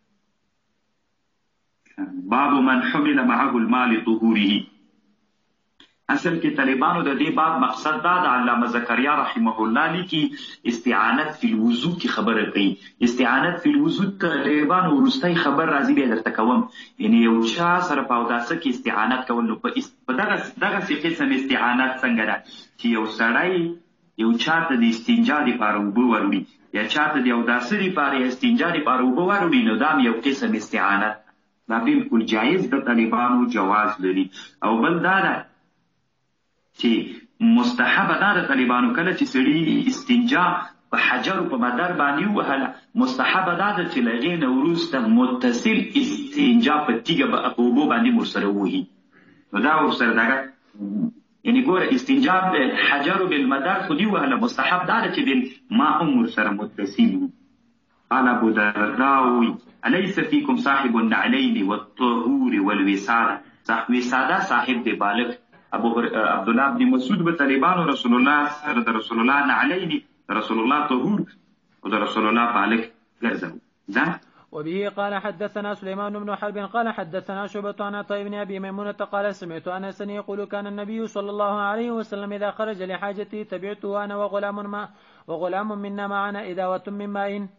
باب من حمل معه الماء لطهوره. اصل کې طالبانو د دې باب مقصد دا د علامه زکریا رحمه الله لیکي استعانت فی الوضو کی خبره کوي. استعانت فی الوضو طالبانو ورستی خبر راځي به درته کوم، یعنی یو چا سره په اوداسه کې استعانت کول. نو په دغه دغه قسم استعانت څنګه ده چې یو سړی یو چاته د استنجا لپاره اوبه وروړي یا چاته د اوداسه لپاره استنجا لپاره اوبه وروړي، نو دا یو قسم استعانت دا بالکل جایز د طالبانو جواز لري. او بل دا ده چې مستحب ده د طالبانو کله چې سړي استنجا په حجرو په مدار باندې ووهله، مستحب ده چې له هغې نه وروسته متصل استنجا په تیږه په اوبو باندې ورسره ووهي. نو دا ورسره دغه یعنې ګوره استنجا حجرو بالمدار خو دې وهله، مستحب ده چې بالماء هم ورسره متصل وي. قال ابو درداء الیس فیکم صاحب النعلین والطهور والوسادة. وساده صاحب دی بالغ. ابو عبدالله بن مسعود به طالبانو رسول الله سره د رسول الله نعلین رسول الله طهور او د رسول الله بالغ ګرځو. ځان وبه قال حدثنا سليمان بن حرب قال حدثنا شعبة عن عطاء بن أبي ميمونة قال سمعت أنس يقول كان النبي صلى الله عليه وسلم إذا خرج لحاجته تبعته أنا وغلام ما وغلام منا معنا إداوة من ماء.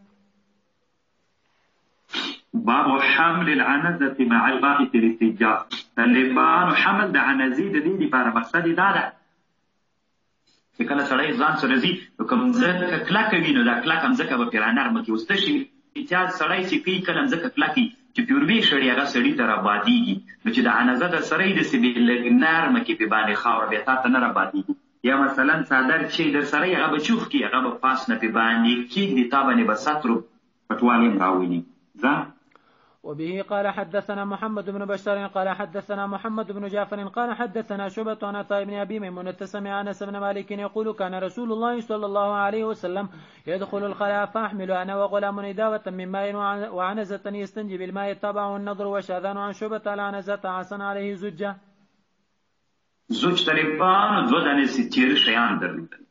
باب حمل العنزة مع الماء في الاستنجاء. طالبانو حمل د عنزې د دې لپاره مقصد دا ده چې کله سړی ځان سره ځي نو که مځکه کلکه وي نو دا کلکه مځکه به پرې رانرمه کړي. اوس تشې امتیاز سړی چې کوي کله مځکه کلکې چې پیوروي شړي هغه سړي ته رابادېږي، نو چې د عنزه د سره یې داسې بې لږ نرمه کړي پې باندې خاوره بیا تا ته نه رابادېږي. یا مثلا څادر چې در سره یې هغه به چوخ کړي، هغه به پاس نه پې باندې کېږدي، تا باندې به ستر پټوالی هم راولي. ځه وبه قال حدثنا محمد بن بشار قال حدثنا محمد بن جعفر قال حدثنا شعبة عن عطاء بن أبي ميمونة سمع أنس بن مالك يقول كان رسول الله صلى الله عليه وسلم يدخل الخلاء فأحمل أنا وغلام نداوة من ماء وعنزة يستنجي بالماء تبعه النضر وشاذان عن شعبة على عنزة حسن عليه زجة. زوج طالبان دو دانې ستیر شیان درلودل.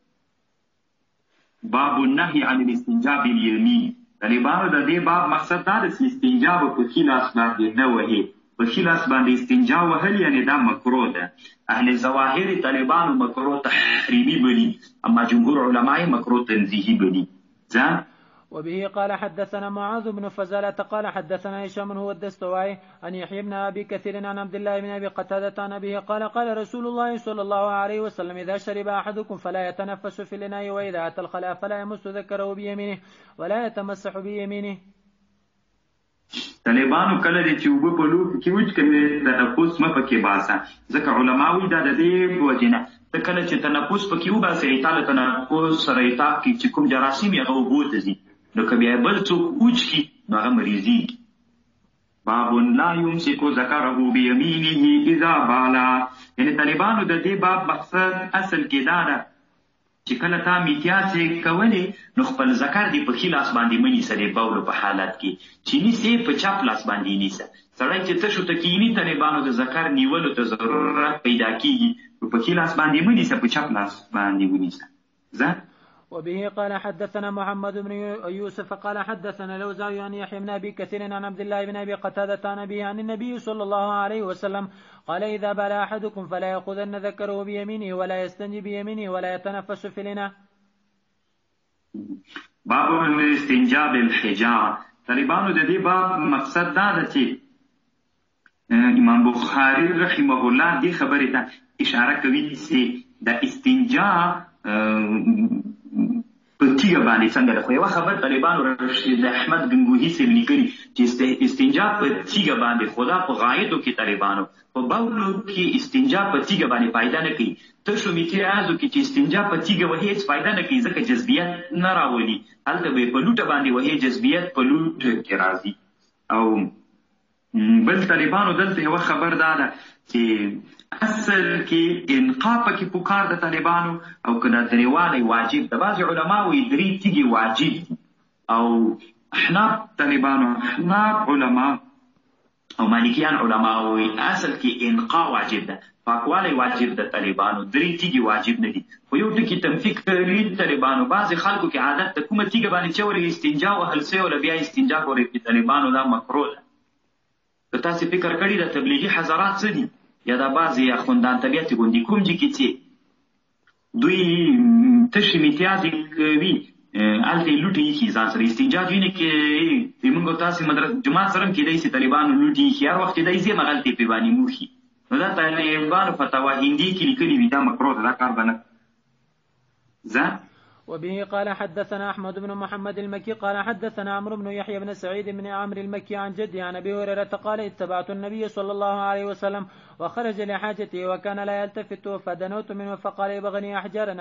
باب النهي عن الاستنجاء باليمين. طالبانو د دې باب مقصد دا دی چې استنجا به په ښي لاس باندې نه وهي. په ښي لاس باندې استنجا وهل یعنې دا مکروه ده. اهل ظواهر طالبانو مکروه تحریمي بلي، اما جمهور علما یې مکروه تنزیهي بلي. ځه وبه قال حدثنا معاذ بن فزالة قال حدثنا هشام هو الدستوائي عن يحيى بن أبي كثير عن عبد الله بن أبي قتادة عن أبيه قال قال رسول الله صلى الله عليه وسلم إذا شرب أحدكم فلا يتنفس في الإناء وإذا أتى الخلاء فلا يمس ذكره بيمينه ولا يتمسح بيمينه. طالبانو کله دې چې اوبه په لوښي کې وچ کړي تنفس مه پکې باسه، ځکه علما وایي دا د دې په وجې نه ته کله چې تنفس پکې وباسې تا له تنفس سره عتاب کې چې کوم جراثیم یې هغه اوبو ته ځي، نو که بیا بل څوک وچ کړي نو هغه مریضېږي. باب لا یمسک ذکره بیمینه اذا بالا. یعنې طالبانو د دې باب مقصد اصل کې دا ده چې کله تا میتیازې کولې نو خپل ذکر دې په ښي لاس باندې مه نیسه د بولو په حالت کې، چې نیسې په چپ لاس باندې نیسه. سړی چې تشو ته کښېني طالبانو د ذکر نیولو ته ضرورت پیدا کېږي، نو په ښي لاس باندې مه نیسه، په چپ لاس باندې ونیسه. ځه وبه قال حدثنا محمد بن يوسف قال حدثنا الأوزاعي عن يحيى بن أبي كثير عن عبد الله بن أبي قتادة عن أبيه عن النبي صلى الله عليه وسلم قال إذا بال أحدكم فلا يأخذن ذكره بيمينه ولا يستنجي بيمينه ولا يتنفس في الإناء. باب الاستنجاء بالحجارة. طالبانو د دې باب مقصد دا ده چې امام بخاري رحمه الله دې خبرې ته اشاره کوي چې د استنجا په تیږه باندې څنګه ده. خو یوه خبر طالبانو رشید احمد ګنګوهي صاحب لیکلي چې استنجا په تیږه باندې خو دا په غایدو کې طالبانو په بولو کې استنجا په تیږه باندې فایده نه کوي. تشو میتیازو کې چې استنجا په تیږه وهي هېڅ فایده نه کوي، ځکه جذبیت نه راولي. هلته به یې په لوټه باندې وهي، جذبیت په لوټه کې راځي. او بل طالبانو دلته یوه خبر دا ده چې اصل کې انقا پکې پکار د طالبانو، او که دا درېوالی واجب ده. بعضې علما وایي درې تیږې واجب دي، او احناف طالبانو احناف علما او مالکیان علما وایي اصل کې انقا واجب ده، پاکوالی واجب ده. طالبانو درې تیږې واجب نه دي. خو یو ټکي تنفیق کوي طالبانو، بعضې خلکو کې عادت ده کومه تیږه باندې چې ولې استنجا وهل سوی وله بیا استنجا کولی په طالبانو دا مکروه ده. که تاسې فکر کړي د تبلیغي حضرات څه دي یا دا بعضې اخوندان طبیعت غوندې کوم دي کې چې دوی تشې میتیازې کوي، هلته یې لوټې ایښي ځان سره. استنجا دوی نه کوي، موږ او تاسې مدرسه جومات سره هم کېدی شي طالبانو لوټې ایښي، هر وخت چې دی ځي همغلته یې پرې باندې موښي. نو دا طالبانو فتوا هندي کې لیکلي وي دا مکروه ده، دا کار به نه. ځه وبه قال حدثنا أحمد بن محمد المكي قال حدثنا عمرو بن يحيى بن سعيد بن عمرو المكي عن جدي عن أبي هريرة قال اتبعت النبي صلى الله عليه وسلم وخرج لحاجته وكان لا يلتفت فدنوت منه فقال ابغني أحجارا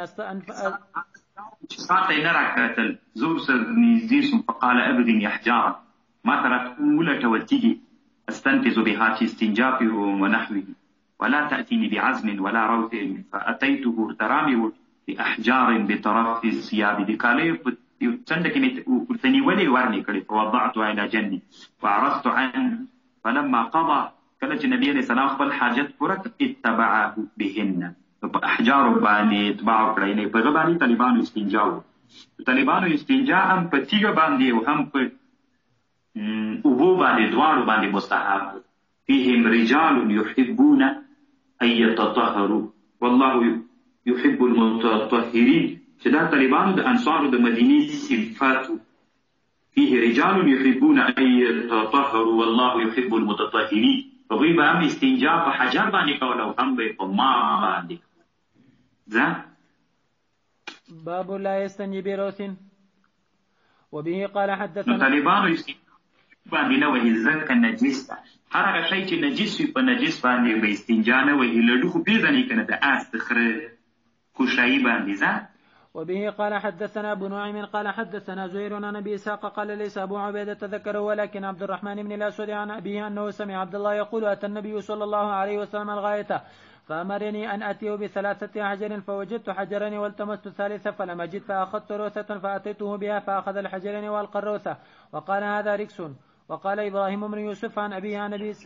ساعتين ركعتل زور نزيس فقال ابغني أحجارا ما تركت ولا توتيجي استنفذ بها في استنجابه ونحوه ولا تأتيني بعزم ولا روث فأتيته ترامي بأحجار بطرف الثياب دي كالي څنډه ورتني ولي ورني کړي فوضعت على جنبي وعرضت عنه فلما قضى کله چې نبی عليه السلام خپل حاجت پوره اتبعه بهن په احجار باندې اتباع کړی نه په باندې طالبانو استنجا طالبانو استنجا هم په تیګه باندې او هم په اوبو باندې دواړو باندې مستحب. فيهم رجال يحبون ان يتطهروا والله يحب المتطهرين. چې دا طالبانو د انصارو د مدینې صفاتو فيه رجال يحبون ان يتطهروا والله يحب المتطهرين. هغوی به هم استنجا په حجر باندې کول او هم به په ما باندې. ځه باب لا يستنجي بروث. وبه قال حدثنا طالبانو باندې نه وهي ځکه نجس ده. هر هغه شی چې نجس وي په نجس باندې به استنجا نه وهي. لډو خو پېژنې که نه د آس د خره کوشایي باندې ځه. وبه قال حدثنا ابو نعيم قال حدثنا زهير عن ابي اسحاق قال ليس ابو عبيده تذكره ولكن عبد الرحمن بن الاسود عن ابيه انه سمع عبد الله يقول اتى النبي صلى الله عليه وسلم الغايه فامرني ان اتيه بثلاثه حجر فوجدت حجرين والتمست الثالثه فلم اجد فاخذت روثه فاتيته بها فاخذ الحجرين والقى الروثه وقال هذا ركس. وقال ابراهيم بن يوسف عن ابيه عن ابي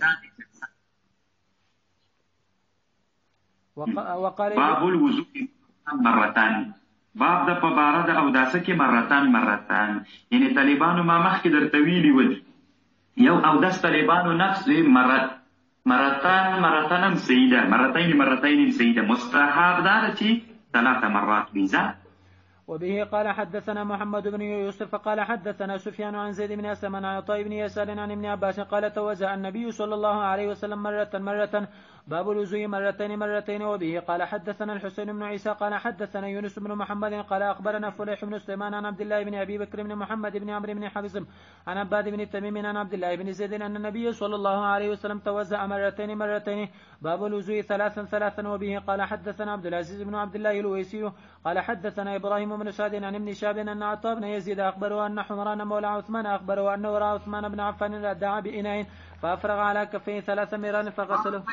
وقال باب الوضوء مرتان. باب د په باره د اوداسه کې مرتان مرتان، یعنی طالبانو ما مخکې درته ویلي ول یو اودس طالبانو نفس مرت مرتان مرتان هم صحیح ده، مرتين مرتين هم صحیح ده، مستحب ده چې ثلاث مرات ویزه. وبه قال حدثنا محمد بن يوسف قال حدثنا سفيان عن زيد بن أسلم عن عطاء بن يسار عن ابن عباس قال توزع النبي صلى الله عليه وسلم مرة مرة باب الوضوء مرتين مرتين. وبه قال حدثنا الحسين بن عيسى قال حدثنا يونس بن محمد قال أخبرنا فليح بن سليمان عن عبد الله بن أبي بكر بن محمد بن عمرو بن حزم عن عباد بن تميم عن عبد الله بن زيد أن النبي صلى الله عليه وسلم توزع مرتين مرتين باب الوضوء ثلاثا ثلاثا. وبه قال حدثنا عبد العزيز بن عبد الله الويسي قال حدثنا إبراهيم بن سعد عن ابن شهاب أن عطاء بن يزيد أخبره أن حمران مولى عثمان أخبره أنه رأى عثمان بن عفان دعا بإناء فأفرغ على كفيه ثلاث مران فغسله.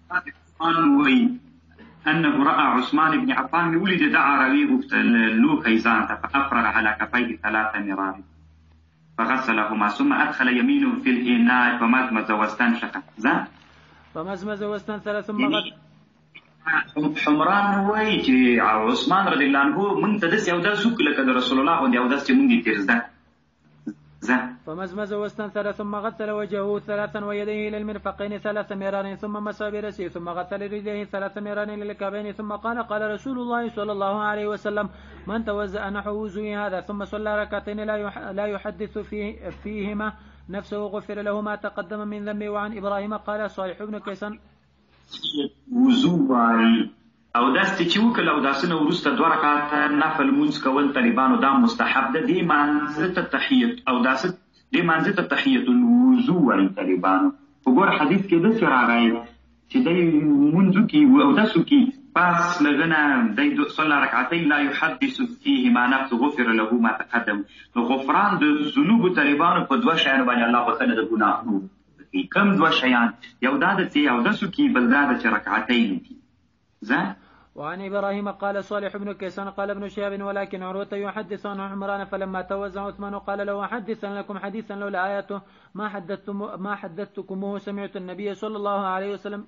أنه رأى عثمان بن عفان ولد دعا رويه له خيزان فأفرغ على كفيه ثلاث مران فغسلهما ثم أدخل يمينه في الإناء فمزمز واستنشق ذا فمزمز واستنثر ثم غسل. حمران وایي چې عثمان رضی الله عنه موږ ته داسې اودس وکړو لکه د رسول الله غوندې اودس چې موږ یې تېر زده ځه. فمزمز واستنثر ثم غسل وجهه ثلاثا ويديه الى المرفقين ثلاث مرار ثم مسح براسه ثم غسل رجليه ثلاث مرار للكعبين ثم قال قال رسول الله صلى الله عليه وسلم من توزأ نحو وضوء هذا ثم صلى ركعتين لا يحدث فيه فيهما نفسه غفر له ما تقدم من ذنبه. وعن ابراهيم قال صالح بن كيسان وضو وایي اودس چې وکړل اوداسونه وروسته دوه رکعاته نفل لمونځ کول طالبانو دا مستحب ده. دې مانځه ته تحیت اوداسه دې مانځه ته تحیت الوضو وایي طالبانو. وګوره حدیث کې داسې راغی چې دی لمونځ وکړي اودس وکړي پس له هغه دی صلى رکعتین لا یحدث فیهما نفسه غفر له ما تقدم. نو غفران د ذنوبو طالبانو په دوه شیانو باندې الله بخښنه د ګناهونو کم دوه شیان، یو دا ده چې اودس وکړي بل دا ده چې رکعتین وکړي ځه. وعن إبراهيم قال صالح بن كيسان قال ابن شهاب ولكن عروة يحدث عن عمران فلما توزع عثمان قال له حدثا لكم حديثا لولا آياته ما حدثتم ما حدثتكموه سمعت النبي صلى الله عليه وسلم.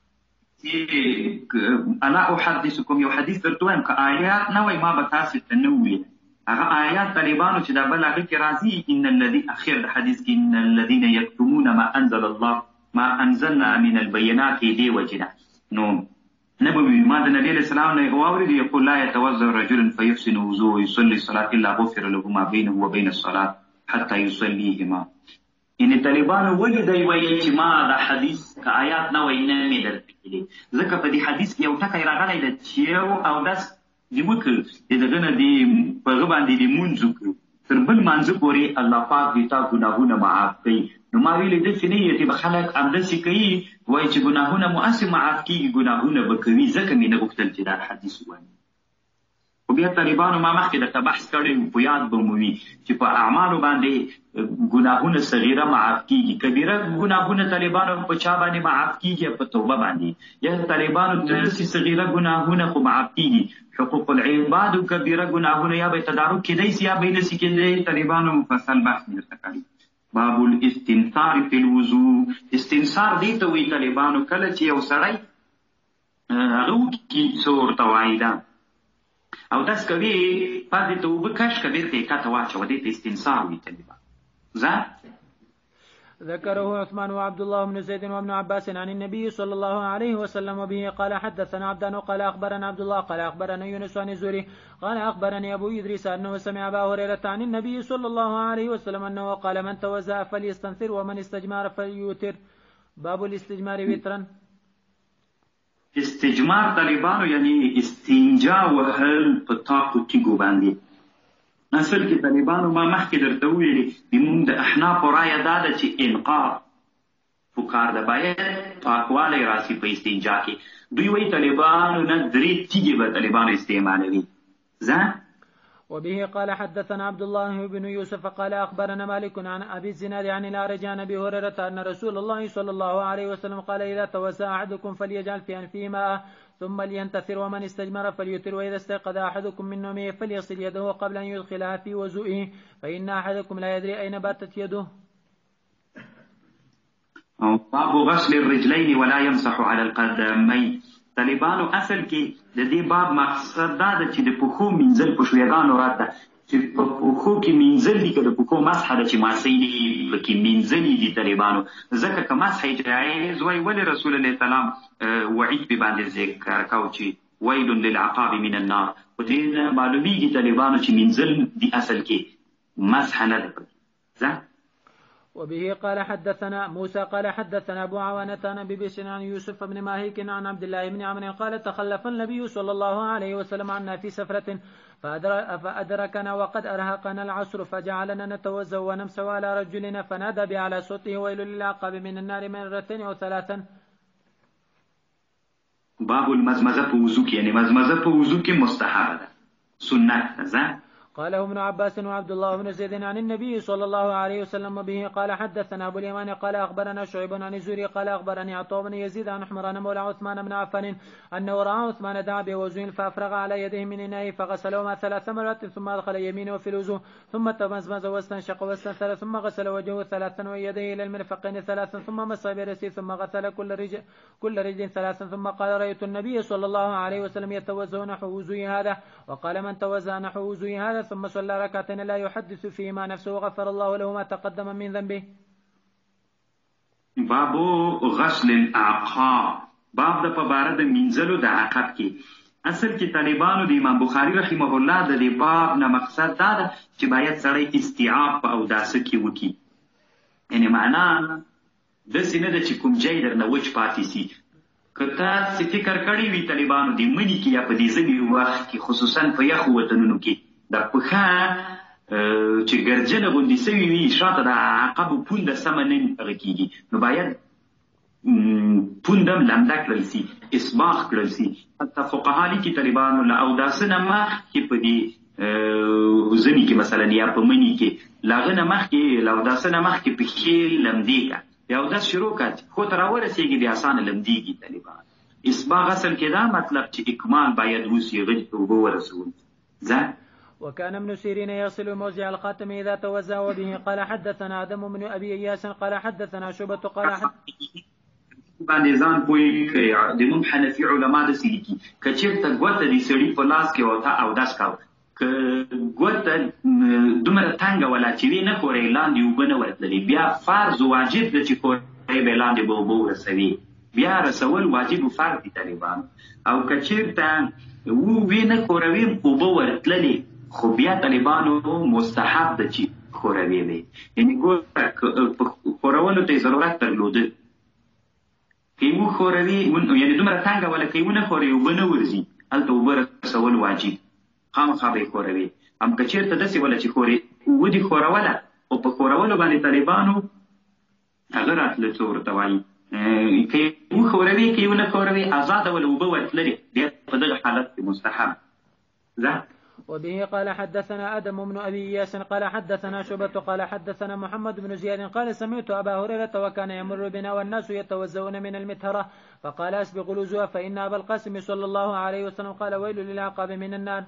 أنا أحدثكم يو حديث درتوهم كآيات نوي ما بتاسي التنوي هغه آيات طالبانو چې دا بل هغه کې راځي ان الذي اخر حدیث کې ان الذين يكتمون ما انزل الله ما انزلنا من البينات دي وجنا. نو نبوي ما د نبی علیہ السلام نه واوري يقول لا يتوضا رجل فيحسن وضوء يصلي الصلاه الا غفر له ما بينه وبين الصلاه حتى يصليهما. ان طالبانو ولې دی وایي چې ما دا حدیث که آیات نه وای نه مې درته کړي ځکه په دې حدیث کې یو ټکی راغلی ده چې یو اودس دې وکړ چې دغه نه دې په هغه باندې دې لمونځ وکړو تر بل مانځه پورې الله پاک دې تا ګناهونه معاف کړي. نو ما ویلې داسې نه یې چې به خلک همداسې کوي وایي چې ګناهونه مو هسې معاف کېږي ګناهونه به کوي ځکه مې نه غوښتل چې دا حدیث ووایي. خو بیا طالبانو ما مخکې درته بحث کړی و په یاد به مو وي چې په اعمالو باندې ګناهونه صغیره معاف کېږي، کبیره ګناهونه طالبانو په چا باندې معاف کېږي په توبه باندې، یا طالبانو داسې صغیره ګناهونه خو معاف کېږي. حقوق العباد و کبیره ګناهونه یا به تدارک کېدی سي یا به یې نسي کېدی. طالبانو مفصل بحث مې درته کړی. باب الاستنثار فی الوضوء. استنثار دې ته وایي طالبانو کله چې یو سړی هغه وکړي څه ورته وایي ده اودس کوي پاتې ته اوبه کش که بېرته یې کته واچوه دې ته استنثار وایي طالبان ځه. ذكره عثمان وعبد الله بن زيد وابن عباس عن النبي صلى الله عليه وسلم. وبه قال حدثنا عبدان قال أخبرنا عبد الله قال أخبرنا يونس عن الزهري قال أخبرني أبو إدريس أنه سمع أبا هريرة عن النبي صلى الله عليه وسلم أنه قال من توزع فليستنثر ومن استجمار فليوتر. باب الاستجمار وترا. استجمار طالبانو یعنی استنجا وهل په تاقو تیګو باندې. اصل کې طالبانو ما مخکې درته وویلې زموږ د احنافو رایه دا ده چې انقاء پکار ده، باید پاکوالی راسي په استنجا کې. دوی وایي طالبانو نه درې تیږې به طالبانو استعمالوي. زه وبه قال حدثنا عبد الله بن يوسف قال أخبرنا مالك عن أبي الزناد عن الأعرج عن أبي هريرة أن رسول الله صلى الله عليه وسلم قال إذا توسع أحدكم فليجعل في أنفه ماء ثم لينتثر ومن استجمر فليتر وإذا استيقظ أحدكم من نومه فليغسل يده قبل أن يدخلها في وضوئه فإن أحدكم لا يدري أين باتت يده. باب غسل الرجلين ولا يمسح على القدمين. طالبانو اصل کې د دې باب مقصد دا ده چې د پښو مینځل په شویګانو رات ده، چې په پښو کې مینځل دي که د پښو مسح ده چې ماسۍ پکې مینځلي دي طالبانو. ځکه که مسح جایز وای ولې رسول الله سلام وعید پې باندې ذکر کو چې ویل للعقاب من النار. په دې نه معلومیږي طالبانو چې مینځل دي اصل کې مسح نه ده. وبه قال حدثنا موسى قال حدثنا أبو عوانة عن أبي بشر عن يوسف بن ماهيك عن عبد الله بن عمرو قال تخلف النبي صلى الله عليه وسلم عنا في سفرة فأدركنا وقد أرهقنا العصر فجعلنا نتوزأ ونمسح على رجلنا فنادى بأعلى صوته ويل للعقاب من النار مرتين أو ثلاثا. باب المزمزة په وضو کې، یعنی مزمزة په وضو کې مستحبه ده، سنت ده. قاله ابن عباس وعبد الله بن زيد عن النبي صلى الله عليه وسلم به قال حدثنا أبو اليمان قال أخبرنا شعيب عن الزهري قال أخبرني عطاء بن يزيد عن حمران مولى عثمان بن عفان أنه رأى عثمان دعا بوضوء فأفرغ على يديه من إناء فغسلهما ثلاث مرات ثم أدخل يمينه في الوضوء ثم تمزمز واستنشق واستنثر ثم غسل وجهه ثلاثا ويديه إلى المرفقين ثلاثا ثم مسح برأسه ثم غسل كل رجل كل رجل ثلاثا ثم قال رأيت النبي صلى الله عليه وسلم يتوضأ نحو وضوء هذا وقال من توضأ نحو وضوء هذا ثم صلى ركعتين لا يحدث فيهما نفسه غفر الله له ما تقدم من ذنبه. باب غسل الاعقاب. باب د په باره د مینځلو د عقب کې. اصل کې طالبانو د امام بخاري رحمه الله د دې باب نه مقصد دا ده چې باید سړی استیعاب په اوداسه کې وکړي. یعنی معنا داسې نه ده چې کوم ځای درنه وچ پاتې سي. که تاسې فکر کړی وي طالبانو د مني کې یا په دې ژمي وخت کې خصوصا په یخو وطنونو کې د پښه چې ګرجنه غوندې سوي وي شاته د عقبو پونده سمه نه هغه کېږي، نو باید پونده هم لمده کړل سي، اصباغ کړل سي. حتی فقها لیکي طالبانو له اوداسه نه مخکې په دې ژمي کې مثلا یا په مني کې له هغه نه مخکې له اوداسه نه مخکې پښې لمدې کړه، بیا اودس شروع کړه خو ته راورسېږي بیا اسانه لمدېږي. طالبان اصباغ اصل کې دا مطلب چې اکمال باید وسي، هغه ته اوبه ورسول. ځه وكان ابن سيرين يغسل موضع الخاتم إذا توزع. وبه قال حدثنا آدم بن أبي إياس قال حدثنا شعبة قال باندې ځان پوي د موږ حنفي علما داسې لیکي که چېرته ګوته د سړي په لاس کې ورته اودس کوه، که ګوته دومره تنګه ولا چې وي نه خورئ لاندې اوبه نه ورتللې، بیا فرض واجب ده چې خورئ به لاندې به اوبه ورسوي، بیا رسول واجب و فرض دي طالبان. او که چېرته ووی نه خوروي اوبه ورتللې خو بیا طالبانو مستحب ده چې خوروي وي. یعنې ګوره خورولو ته یې ضرورت درلوده، که یې وښوروي یعنې دومره تنګه وله که یې ونه خورئ اوبه نه ورځي، هلته اوبه رسول واجب، خامخا به یې خوروي. هم که چېرته داسې وله چې خورې اوبه دې خوروله خو په خورولو باندې طالبانو هغه راتله څه ورته وایي که یې وښوروي که یې ونه خوروي ازاده وله اوبه ورتللې بیا په دغه حالت کې مستحب. ځه وبه قال حدثنا آدم بن أبي إياس قال حدثنا شعبة قال حدثنا محمد بن زياد قال سمعت أبا هريرة وكان يمر بنا والناس يتوزعون من المتهرة فقال أسبغوا الوضوء فإن أبا القاسم صلى الله عليه وسلم قال ويل للعقاب من النار.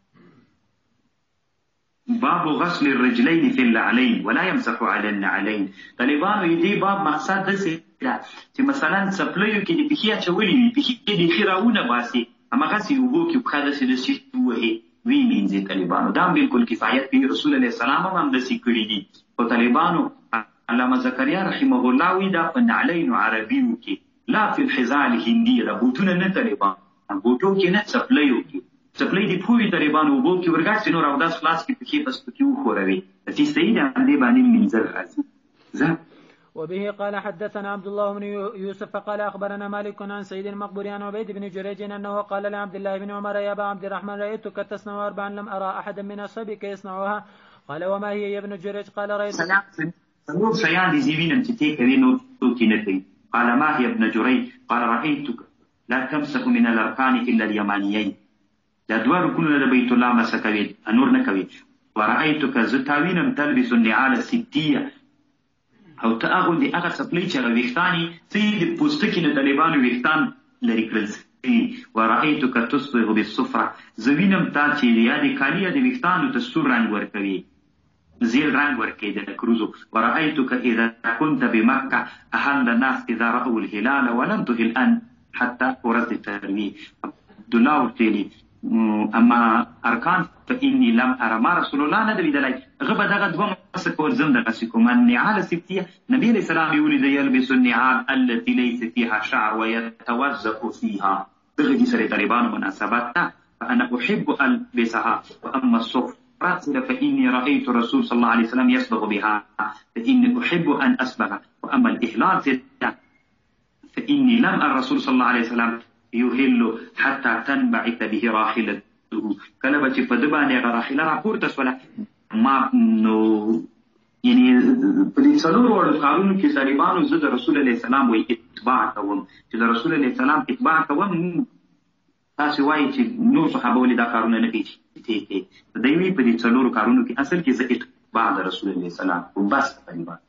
باب غسل الرجلين في النعلين ولا يمسح على النعلين. طالبانو دې باب مقصد داسې ده چې مثلا څپلیو کې د پښې اچولې وي، پښې د ښې راونه باسي، هماغسې اوبو کې پښه داسې داسې ووهي وی مینځي طالبانو. دا هم بالکل کفایت کوي، رسول الله سلام هم همداسې کړي دي. خو طالبانو علامه زکریا رحمه الله وایي دا په نعلینو عربیو کې لا فی الحذاء الهندي ده، بوټونه نه طالبان بوټو کې نه څپلیو کې، څپلۍ دې پوه وي طالبانو اوبو کې ورګاډسي نور اودس خلاص کې پښې بس پکې وښوروي، داسې صحیح ده همدې باندې مینځل راځي. ځه وبه قال حدثنا عبد الله بن يوسف قال أخبرنا مالك عن سيد المقبوري عن عبيد بن جريج أنه قال لعبد الله بن عمر يا أبا عبد الرحمن رأيتك تصنع أربعا لم أرى أحدا من أصحابك يصنعها قال وما هي يا ابن جريج قال رأيت سنور شيان دي زيوين امتتيك بينو توتينتي قال ما هي ابن جريج قال رأيتك لا تمسك من الأركان إلا اليمانيين لا دوار كل بيت الله مسكوي النور نكوي ورأيتك زتاوين تلبس النعال الستية او ته هغه د هغه څپلۍ چې هغه ویښتان یې د پوستکي نه طالبانو ویښتان لرې کړل سوي ورأیتک تصبغ بالصفرة زه وینم تا چې یا د کالي یا د ویښتانو ته سور رنګ ورکوي زیل رنګ ورکوي د نکروزو ورأیتک اذا كنت بمکة اهل الناس اذا رأوا الهلال ولم تهل ان حتى ورد تروي عبد الله ورتلي اما ارکان فإني لم أرى ما رسول الله نه لیدلی غبه دغه دوه مسکور زم دغه سکوم النعال الستيه نبی علیہ السلام یولد يلبس النعال التي ليس فيها شعر ويتوزق فيها دغه دي سره طالبان مناسبات فانا احب البسها واما الصفرة فإني رأيت رسول صلى الله عليه وسلم يصبغ بها فإني احب ان اصبغ واما الاهلال فإني لم أرى الرسول صلى الله عليه وسلم يهل حتى تنبعث به راحلته کله به چې په ده باندې هغه راحله راپورته شوله ما نو یعنې په دې څلورو وړو کارونو کې طالبانو زه د رسول علیه السلام وایي اتباع کوم چې د رسول علیه السلام اتباع کوم تاسې وایي چې نور صحابه ولې دا کارونه نه کوي چې دی وایي په دې څلورو کارونو کې اصل کې زه اتباع د رسول علیه السلام بس طالبان